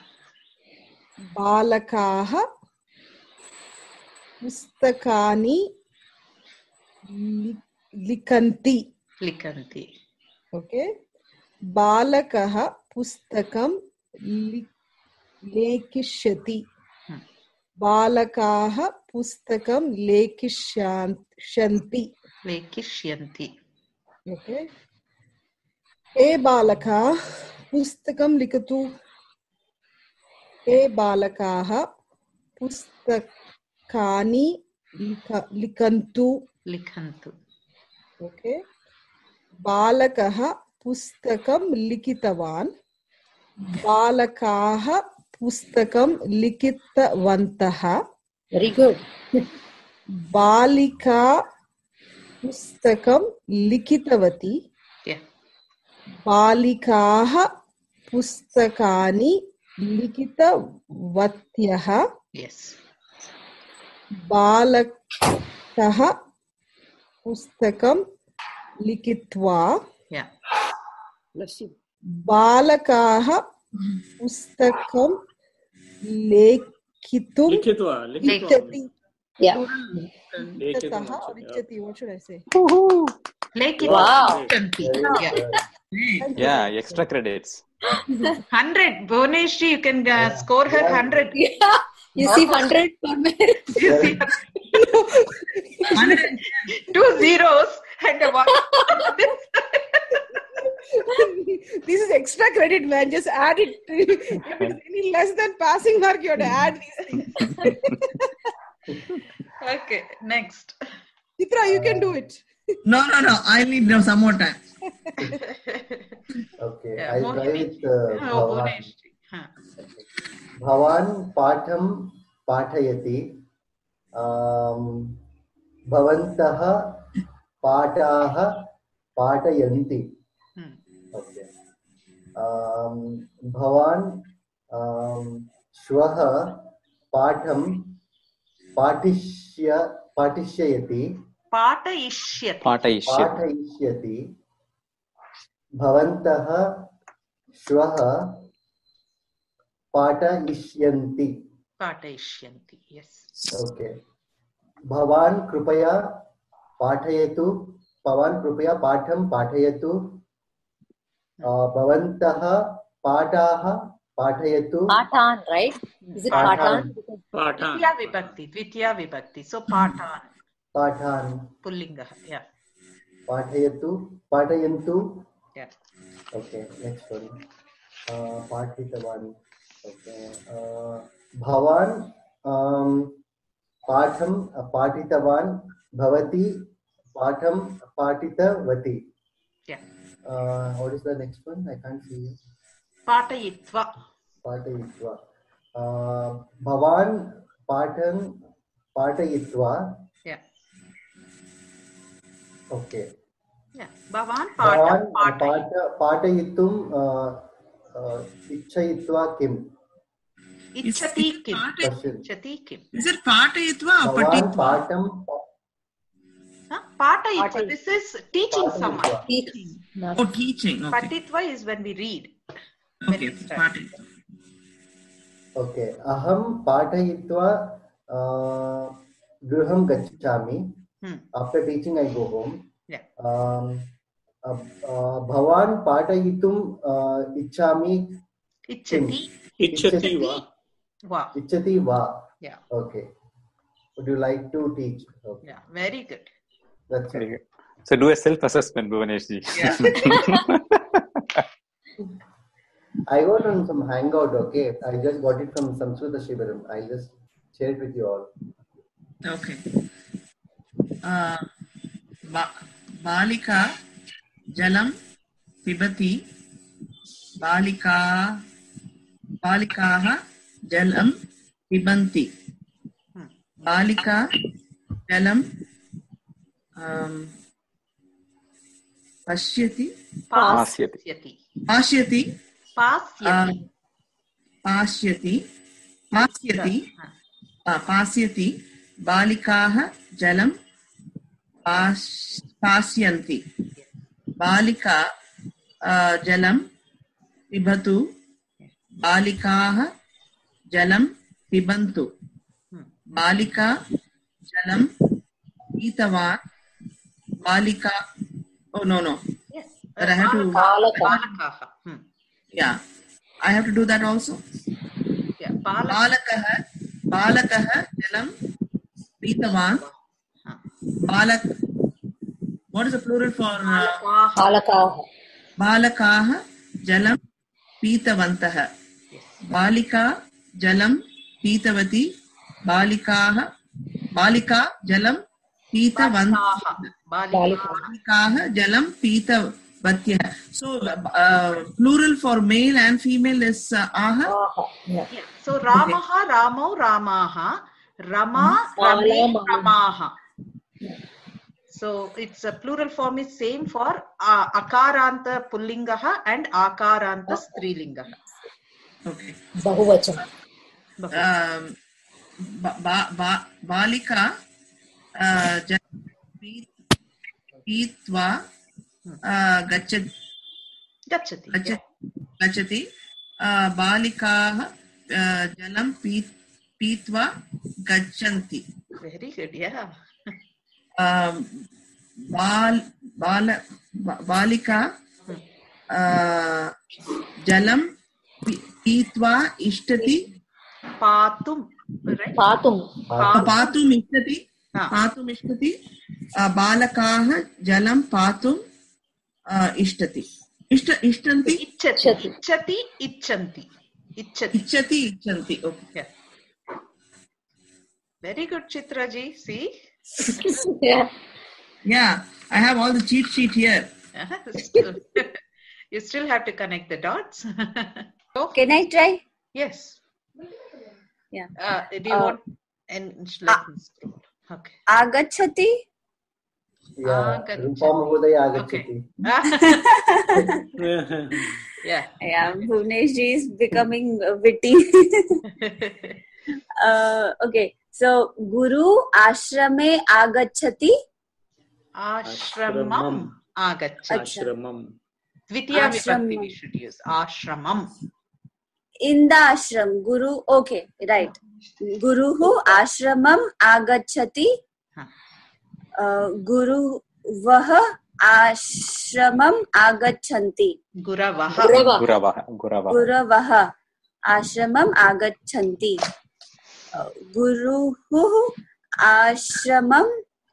Speaker 2: Balakaha pustakani li- likanti.
Speaker 1: Likanti.
Speaker 2: Okay. Balakaha pustakam li- lekishyati.
Speaker 1: Hmm.
Speaker 2: Balakaha pustakam lekishyanti.
Speaker 1: Lekishyanti.
Speaker 2: Okay. Hey balaka pustakam likatu. Hey balakaha pustakani lika- likantu.
Speaker 1: Likhantu.
Speaker 2: Okay. Balakaha pustakam likitavan. Balakaha pustakam likitavantaha.
Speaker 3: Very good.
Speaker 2: Balika pustakam likitavati.
Speaker 1: Yeah.
Speaker 2: Balikaah pustakani likitavatyah.
Speaker 1: Yes.
Speaker 2: Balakah pustakam likitva.
Speaker 1: Yeah.
Speaker 8: Bless you.
Speaker 2: Balakaah pustakam lekitum
Speaker 4: Likhitva. Likhitva.
Speaker 2: likhati.
Speaker 3: Yeah.
Speaker 2: Likhataha or likhati, what should I say?
Speaker 1: Lekita.
Speaker 3: Wow.
Speaker 1: Yeah.
Speaker 5: Yeah, extra credits.
Speaker 1: one hundred. Bhuvaneshji, you can uh, score her one hundred.
Speaker 3: Yeah. You see one hundred per minute.
Speaker 1: You see, two zeros and a one.
Speaker 2: This is extra credit, man. Just add it. If it's any less than passing mark, you have to add these.
Speaker 1: Okay, next.
Speaker 2: Chitra, you can do it.
Speaker 7: No, no, no. I need no, some more time.
Speaker 6: Okay,
Speaker 1: Yeah,
Speaker 6: I'll
Speaker 1: more
Speaker 6: try
Speaker 1: easy.
Speaker 6: with uh,
Speaker 1: Oh,
Speaker 6: Bhavan.
Speaker 1: Bhuvaneshji. Huh.
Speaker 6: Bhavan patham pathayati. Um, Bhavantah pataha patayanti.
Speaker 1: Hmm.
Speaker 6: Okay. Um, Bhavan um, Shwaha patham patishya patishyati.
Speaker 1: Patayishyati.
Speaker 5: Patayishyati.
Speaker 6: पाठयिष्यति भवन्तः श्वः पाठयिष्यन्ति.
Speaker 1: Patayishyanti. Yes.
Speaker 6: Okay. भवान् कृपया पाठयतु. भवान् कृपया पाठं पाठयतु. भवन्तः पाठाः पाठयतु.
Speaker 3: Patan, right? Is it Patan?
Speaker 4: Patan.
Speaker 1: Dvitiya vibhakti. Dvitiya vibhakti. So, patan.
Speaker 6: पाठान्
Speaker 1: Pullinga. Yeah.
Speaker 6: पाठयतु. पाठयन्तु.
Speaker 1: Yeah.
Speaker 6: Okay, next one. Uh, पाठितवान्. Okay. Uh, Bhavan um, patham patitavan bhavati patham patitavati.
Speaker 1: Yeah.
Speaker 6: Uh, what is the next one? I can't see it.
Speaker 1: Patayitva.
Speaker 6: Patayitva. Uh, Bhavan patan patayitva.
Speaker 1: Yeah.
Speaker 6: Okay.
Speaker 1: Yeah. Bhavan
Speaker 6: Bhavan
Speaker 1: pata
Speaker 6: pata patayitum uh, uh, ichchayitva kim.
Speaker 1: Ichchati kim.
Speaker 6: Question.
Speaker 1: Ichchati kim.
Speaker 7: Is it patayitva or
Speaker 6: Bhavan
Speaker 7: patitva?
Speaker 6: patam
Speaker 1: Huh? Patayitva.
Speaker 3: Patayitva.
Speaker 1: This is teaching someone.
Speaker 6: patayitva.
Speaker 3: Teaching.
Speaker 7: Oh, teaching. Okay.
Speaker 1: Patitva is when we read. When
Speaker 7: Okay.
Speaker 1: we study.
Speaker 7: Patayitva.
Speaker 6: Okay. Aham patayitva uh, griham gacchami.
Speaker 1: Hmm.
Speaker 6: After teaching, I go home.
Speaker 1: Yeah.
Speaker 6: Um, uh, uh, Bhavan patayitum uh, ichchami
Speaker 1: Ichchati.
Speaker 4: Ichchati va.
Speaker 1: Wow.
Speaker 6: ichchati va.
Speaker 1: Yeah.
Speaker 6: Okay. Would you like to teach? Okay.
Speaker 1: Yeah. Very good.
Speaker 6: That's
Speaker 5: Very
Speaker 6: it.
Speaker 5: good. So do a self-assessment, Bhuvaneshji.
Speaker 1: Yeah.
Speaker 6: I got on some hangout, okay? I just got it from Samskrita Shibiram. I'll just share it with you all.
Speaker 7: Okay. Uh, ba- Balika jalam pibati. Balika Balikaha jalam pibanti.
Speaker 1: Hmm.
Speaker 7: Balika jalam um, pashyati
Speaker 5: Pasyati.
Speaker 1: Pasyati.
Speaker 7: pashyati
Speaker 1: Pasyati.
Speaker 7: uh, pashyati pasyati uh, pasyati balikaah jalam pas, pasyanti balika uh, jalam pibatu balikaah jalam pibantu balika jalam pitavan balika oh no no
Speaker 1: Yes.
Speaker 7: but I have to
Speaker 3: Balaka.
Speaker 1: Balakaha. Hmm.
Speaker 7: yeah I have to do that also.
Speaker 1: Yeah. Balaka.
Speaker 7: बालकः बालकः जलं पीतवान् बालक what is the plural for uh,
Speaker 3: Balakaah.
Speaker 7: बालकाः जलं पीतवन्तः बालिका जलं पीतवती बालिकाः बालिका जलं पीतवन्तः बालिकाः जलं पीतवत्यः. So uh, plural for male and female is uh, aha.
Speaker 3: Yeah.
Speaker 1: Yeah. So Ramaha, Ramo, Ramaha, Rama, Rame, Ramaha. So it's a plural form is same for uh, Akaranta Pullingaha and Akaranta Strilingaha.
Speaker 7: Okay.
Speaker 3: Bahuvachanam.
Speaker 7: Um, ba- ba- ba- balika uh, jal- pit- pitva uh, gachat
Speaker 1: Gachati.
Speaker 7: gachat gachati uh, balikaah uh, jalam pit- pitva gachanti.
Speaker 1: Very good. Yeah.
Speaker 7: um, bal bala ba- balika uh, jalam pi- pitva ishtati
Speaker 1: Patum. Right?
Speaker 3: Patum.
Speaker 7: पातुम् इच्छति
Speaker 1: Ah.
Speaker 7: पातुम् इच्छति बालकाः जलं पातुम् इच्छति इष्ट इष्टन्ति
Speaker 1: Ichchati. Ichchati. Icchanti. Ichchati.
Speaker 7: इच्छति इच्छन्ति okay
Speaker 1: Yeah. Very good, Chitraji. See?
Speaker 3: Yeah.
Speaker 7: yeah I have all the cheat sheet here.
Speaker 1: Still- you still have to connect the dots. Okay.
Speaker 9: Can I try?
Speaker 1: Yes.
Speaker 9: Yeah.
Speaker 1: Uh, do you
Speaker 9: Uh,
Speaker 1: want? And let me scroll. Okay.
Speaker 9: Agachati?
Speaker 6: Yeah.
Speaker 1: Agachati.
Speaker 6: Rupa Mahodaya
Speaker 1: Okay.
Speaker 6: agachati.
Speaker 1: Yeah.
Speaker 9: Yeah, Bhuvnesh ji is becoming uh, witty. uh, okay, so Guru ashrame agachati.
Speaker 1: Ashramam agachati.
Speaker 4: Ashramam.
Speaker 1: Dvitiya vibhakti
Speaker 9: Ashramam.
Speaker 1: we should use. Ashramam.
Speaker 9: In the ashram, Guru, okay, right. Guruhu ashramam agachati.
Speaker 1: Huh.
Speaker 9: Uh, Guru vaha ashramam agachanti.
Speaker 1: Guravaha.
Speaker 3: Gurava.
Speaker 5: Guravaha. Guravaha.
Speaker 9: Guravaha ashramam agachanti. Uh, Guruhu ashramam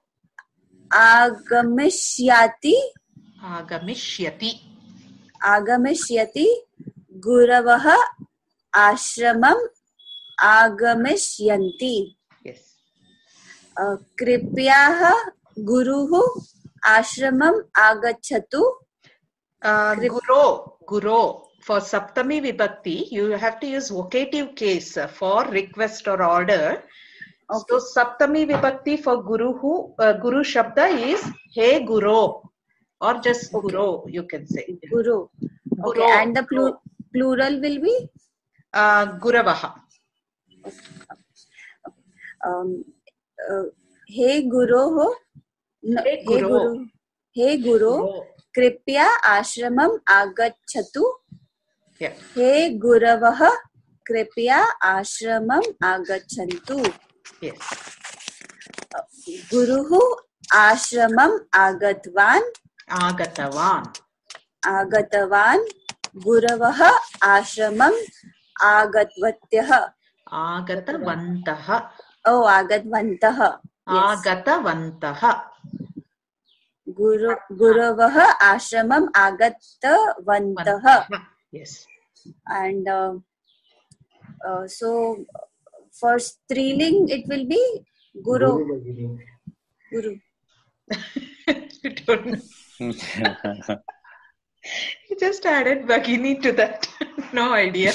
Speaker 9: agamishyati.
Speaker 1: Agamishyati.
Speaker 9: Agamishyati. Guravaha ashramam agamisyanti.
Speaker 1: Yes.
Speaker 9: Uh, Kripyaha guruhu ashramam agachatu.
Speaker 1: Uh, guru, guru. For Saptami Vibhakti, you have to use vocative case for request or order. Okay. So Saptami Vibhakti for Guruhu, uh, Guru Shabda is Hey Guru or just okay. Guru, you can say.
Speaker 9: Guru. Okay, Guru. And the plu- plural will be?
Speaker 1: Uh, Guravaha.
Speaker 9: Okay. Um, uh, hey Guru ho. No,
Speaker 1: hey Guru. Hey Guru.
Speaker 9: Hey Guru. Guru. Kripya ashramam agachatu.
Speaker 1: Yeah.
Speaker 9: Hey Guravaha, Kripya ashramam agachantu.
Speaker 1: Yes.
Speaker 9: Uh, Guruhu ashramam agatvan.
Speaker 1: Agatavan.
Speaker 9: Agatavan. Guravaha ashramam agatvatyah.
Speaker 1: Agatavantaha.
Speaker 9: Oh, agatvantaha.
Speaker 1: Yes. Agatavantaha.
Speaker 9: Guru Guravaha ashramam agatvantaha.
Speaker 1: Yes.
Speaker 9: And uh, uh, so for Striling it will be Guru. Guru.
Speaker 1: You don't know. He just added Bhagini to that. No idea.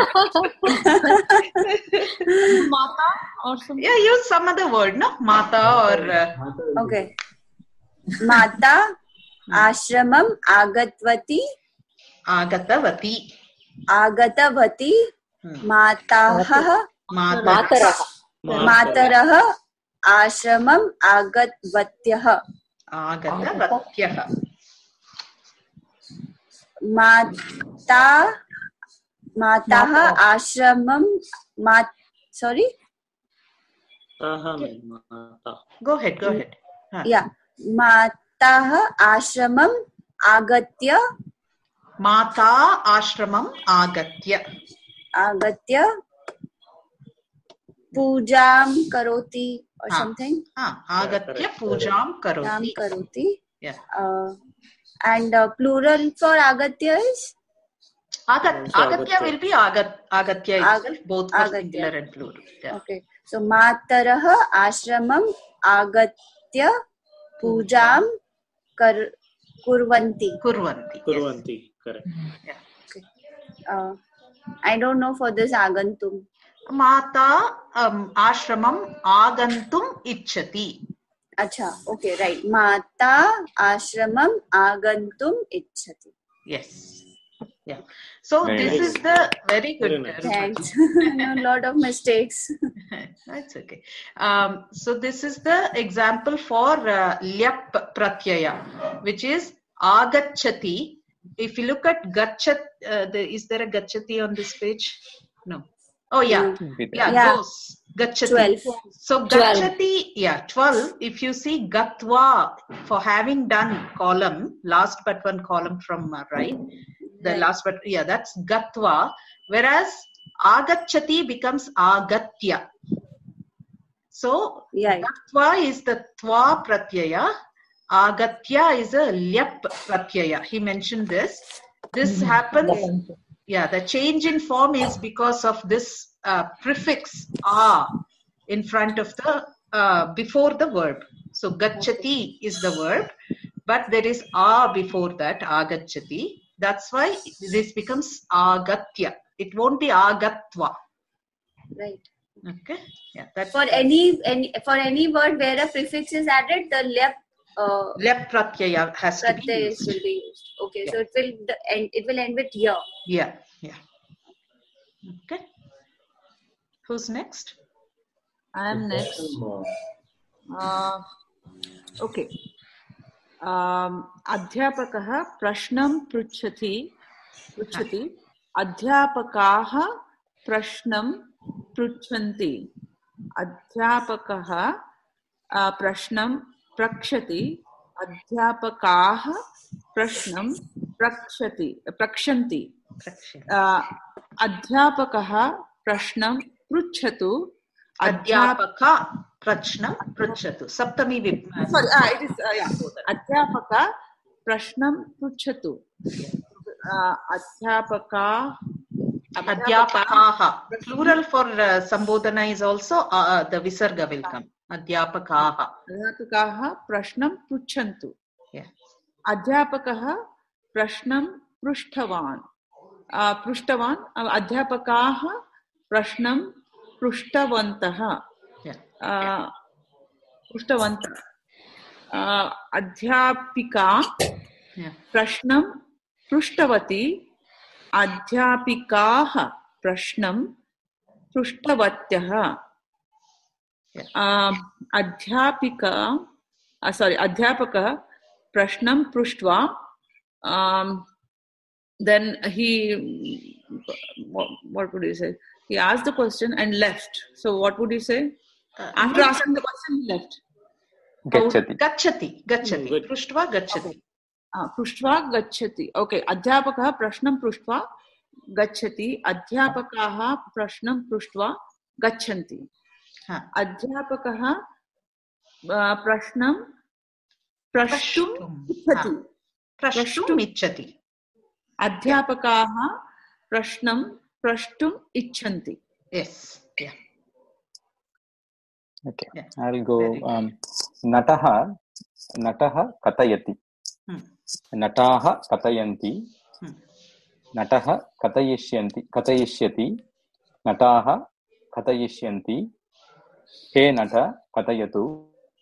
Speaker 8: Mata or something?
Speaker 1: Yeah, use some other word, no? Mata or... Uh...
Speaker 9: Okay. Mata ashramam agatvati.
Speaker 1: Agatavati.
Speaker 9: Agatavati. Mataha.
Speaker 1: Mataraha.
Speaker 9: Mataraha. Ashramam agatvatyah.
Speaker 1: Agatavatyaha.
Speaker 9: Mata. Mataha ashramam. Mat. Sorry?
Speaker 1: Go ahead, go ahead.
Speaker 9: Huh. Yeah. Mataha ashramam agatya.
Speaker 1: Mata ashramam agatya.
Speaker 9: Agatya. Pujam karoti or
Speaker 1: ha.
Speaker 9: something.
Speaker 1: Ha. Agatya pujam karoti.
Speaker 9: Pujam karoti.
Speaker 1: Yeah.
Speaker 9: Uh, and uh, plural for agatya is?
Speaker 1: Agat, agatya will be agat, agatya itself, both for agatya. Singular and plural. Yeah.
Speaker 9: Okay. So mataraha ashramam agatya pujam kar kurvanti.
Speaker 1: Kurvanti.
Speaker 4: Kurvanti. Yes. Correct.
Speaker 1: Yeah.
Speaker 9: Okay. Uh, I don't know for this agantum.
Speaker 1: Mata um, ashramam agantum ichchati.
Speaker 9: Acha. Okay. Right. Mata ashramam agantum ichchati.
Speaker 1: Yes. Yeah. So very this nice. Is the very good. Very nice.
Speaker 9: Thanks. A lot of mistakes.
Speaker 1: That's okay. Um, so this is the example for uh, lyap pratyaya, which is agachati. If you look at gachat, uh, the, is there a gachati on this page? No. Oh yeah, yeah,
Speaker 9: yeah.
Speaker 1: Goes. Gachati.
Speaker 9: twelve.
Speaker 1: So gachati, yeah, twelve. If you see gatva for having done column, last but one column from uh, right. The right. last but yeah, that's gatva. Whereas agachati becomes agatya. So
Speaker 9: yeah.
Speaker 1: gatva is the twa pratyaya. Agatya is a lyap pratyaya. He mentioned this. This mm-hmm. happens. Yeah, the change in form is because of this uh, prefix a in front of the uh, before the verb. So gachati is the verb, but there is a before that, agachati. That's why this becomes agatya. It won't be agatva.
Speaker 9: Right.
Speaker 1: Okay. Yeah. That's
Speaker 9: for any any for any word where a prefix is added, the lyap uh,
Speaker 1: lyap pratyaya has to be used.
Speaker 9: Will be used. Okay.
Speaker 1: Yeah.
Speaker 9: So it will the end. It will end with ya.
Speaker 1: Yeah. Yeah. Okay. Who's next?
Speaker 8: I am next. Uh, okay. Um, अध्यापकः प्रश्नं पृच्छति पृच्छति अध्यापकाः प्रश्नं पृच्छन्ति अध्यापकः प्रश्नं प्रक्षति अध्यापकाः प्रश्नं प्रक्षति प्रक्षन्ति अध्यापकः प्रश्नं पृच्छतु
Speaker 1: अध्यापका प्रश्नं पृच्छतु सप्तमी
Speaker 8: sorry ah, it is uh, yeah अध्यापका प्रश्नं पृच्छतु अध्यापका
Speaker 1: Adhyapakaha. Plural for uh, Sambodhana is also uh, the Visarga will come. Adhyapakaha.
Speaker 8: Adhyapakaha prashnam pruchantu.
Speaker 1: Yeah.
Speaker 8: Adhyapakaha prashnam prushtavan. Uh, prushtavan. Uh, Adhyapakaha prashnam prushtavantaha.
Speaker 1: Yeah.
Speaker 8: Uh, pruštavanta. Uh, Adhyapika
Speaker 1: Yeah.
Speaker 8: prashnam pruštavati. Adhyapikaah prashnam pruštavatyah. Um, Adhyapika, uh, sorry, Adhyapaka prashnam pruštva. Um, then he, what, what would you say? He asked the question and left. So what would you say?
Speaker 1: Uh,
Speaker 8: After asking the question, he left.
Speaker 5: Gachati.
Speaker 1: Gachati. Gachati.
Speaker 4: Mm,
Speaker 1: Pruštva gachati.
Speaker 8: Okay. Uh, pruštva gachati. Okay. Adhyapakah prashnam pruštva gachati. Adhyapakaah prashnam pruštva gachanti.
Speaker 1: Huh.
Speaker 8: Adhyapakah uh, prashnam prashtum ichhati.
Speaker 1: Prashtum ichhati.
Speaker 8: Adhyapakaah prashnam prashtum icchanti.
Speaker 1: Yes. Yeah.
Speaker 5: Okay.
Speaker 1: Yeah.
Speaker 5: I'll go.
Speaker 1: Very
Speaker 5: Um, Nataha, Nataha katayati.
Speaker 1: Hmm.
Speaker 5: Nataha katayanti.
Speaker 1: Hmm.
Speaker 5: Nataha katayishyanti. Katayishyati. Nataha katayishyanti. He nata katayatu.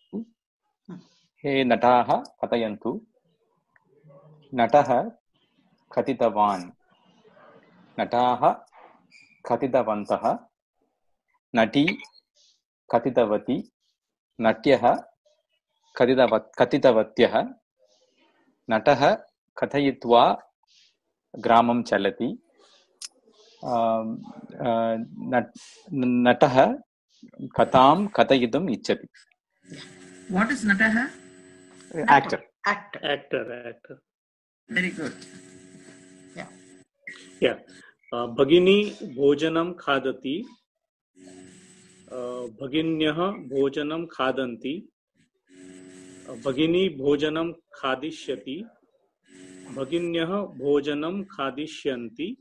Speaker 5: He nataha katayantu. Nataha katitavan. Nataha katitavantaha. Nati katitavati. Natyaha katitavat katitavatyah. Nataha kathayitva gramam chalati. Um, uh, nat, nataha katam katayidam ichchati.
Speaker 7: What is Nataha?
Speaker 5: Actor.
Speaker 1: Actor.
Speaker 4: Actor, actor.
Speaker 7: Very good.
Speaker 1: Yeah.
Speaker 4: Yeah. Uh, Bhagini bhojanam khadati. Uh, Bhaginyah bhojanam khadanti. Uh, Bhagini bhojanam khadishyati. Bhaginyah bhojanam khadishyanti.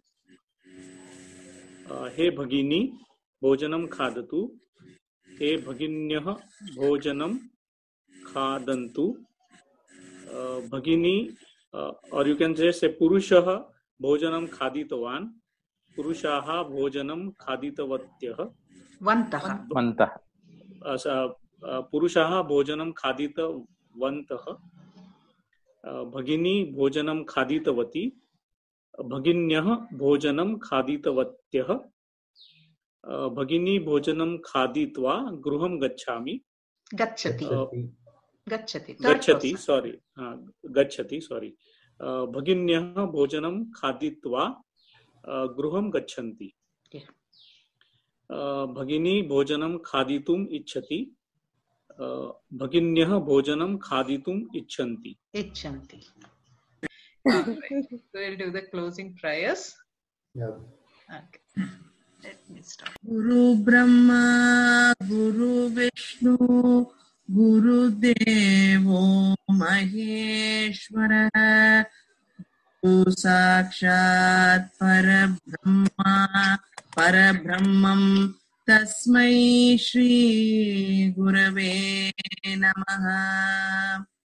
Speaker 4: Uh, He Bhagini bhojanam khadatu. He Bhaginyah bhojanam khadantu. Uh, Bhagini, uh, or you can just say Purushaha bhojanam khaditavan. Purushaha bhojanam khaditavatyah.
Speaker 1: Vantaha.
Speaker 5: Vantah.
Speaker 4: Uh, so, uh, Purushaha bhojanam khaditavantah. Uh, Bhagini bhojanam khaditavati. Bhaginyah bhojanam khaditavatyah. Uh, Bhagini bhojanam khaditva gruham gacchami.
Speaker 1: Gachati.
Speaker 4: Uh,
Speaker 1: Gachati. Third
Speaker 4: Gachati,
Speaker 1: person.
Speaker 4: sorry. Uh, Gachati, sorry. Uh, Bhaginyah bhojanam khaditva uh, gruham gacchanti.
Speaker 1: Yeah.
Speaker 4: Uh, Bhagini bhojanam khaditum ichhati. Uh, Bhaginyah bhojanam khaditum icchanti.
Speaker 1: Icchanti. All right. So we'll do the closing prayers.
Speaker 6: Yeah.
Speaker 1: Okay. Let me start.
Speaker 7: Guru Brahma, Guru Vishnu, Guru Devo Maheshwara, Guru Sakshat Parabrahma, Parabrahmam Tasmai Shri Gurave Namaha.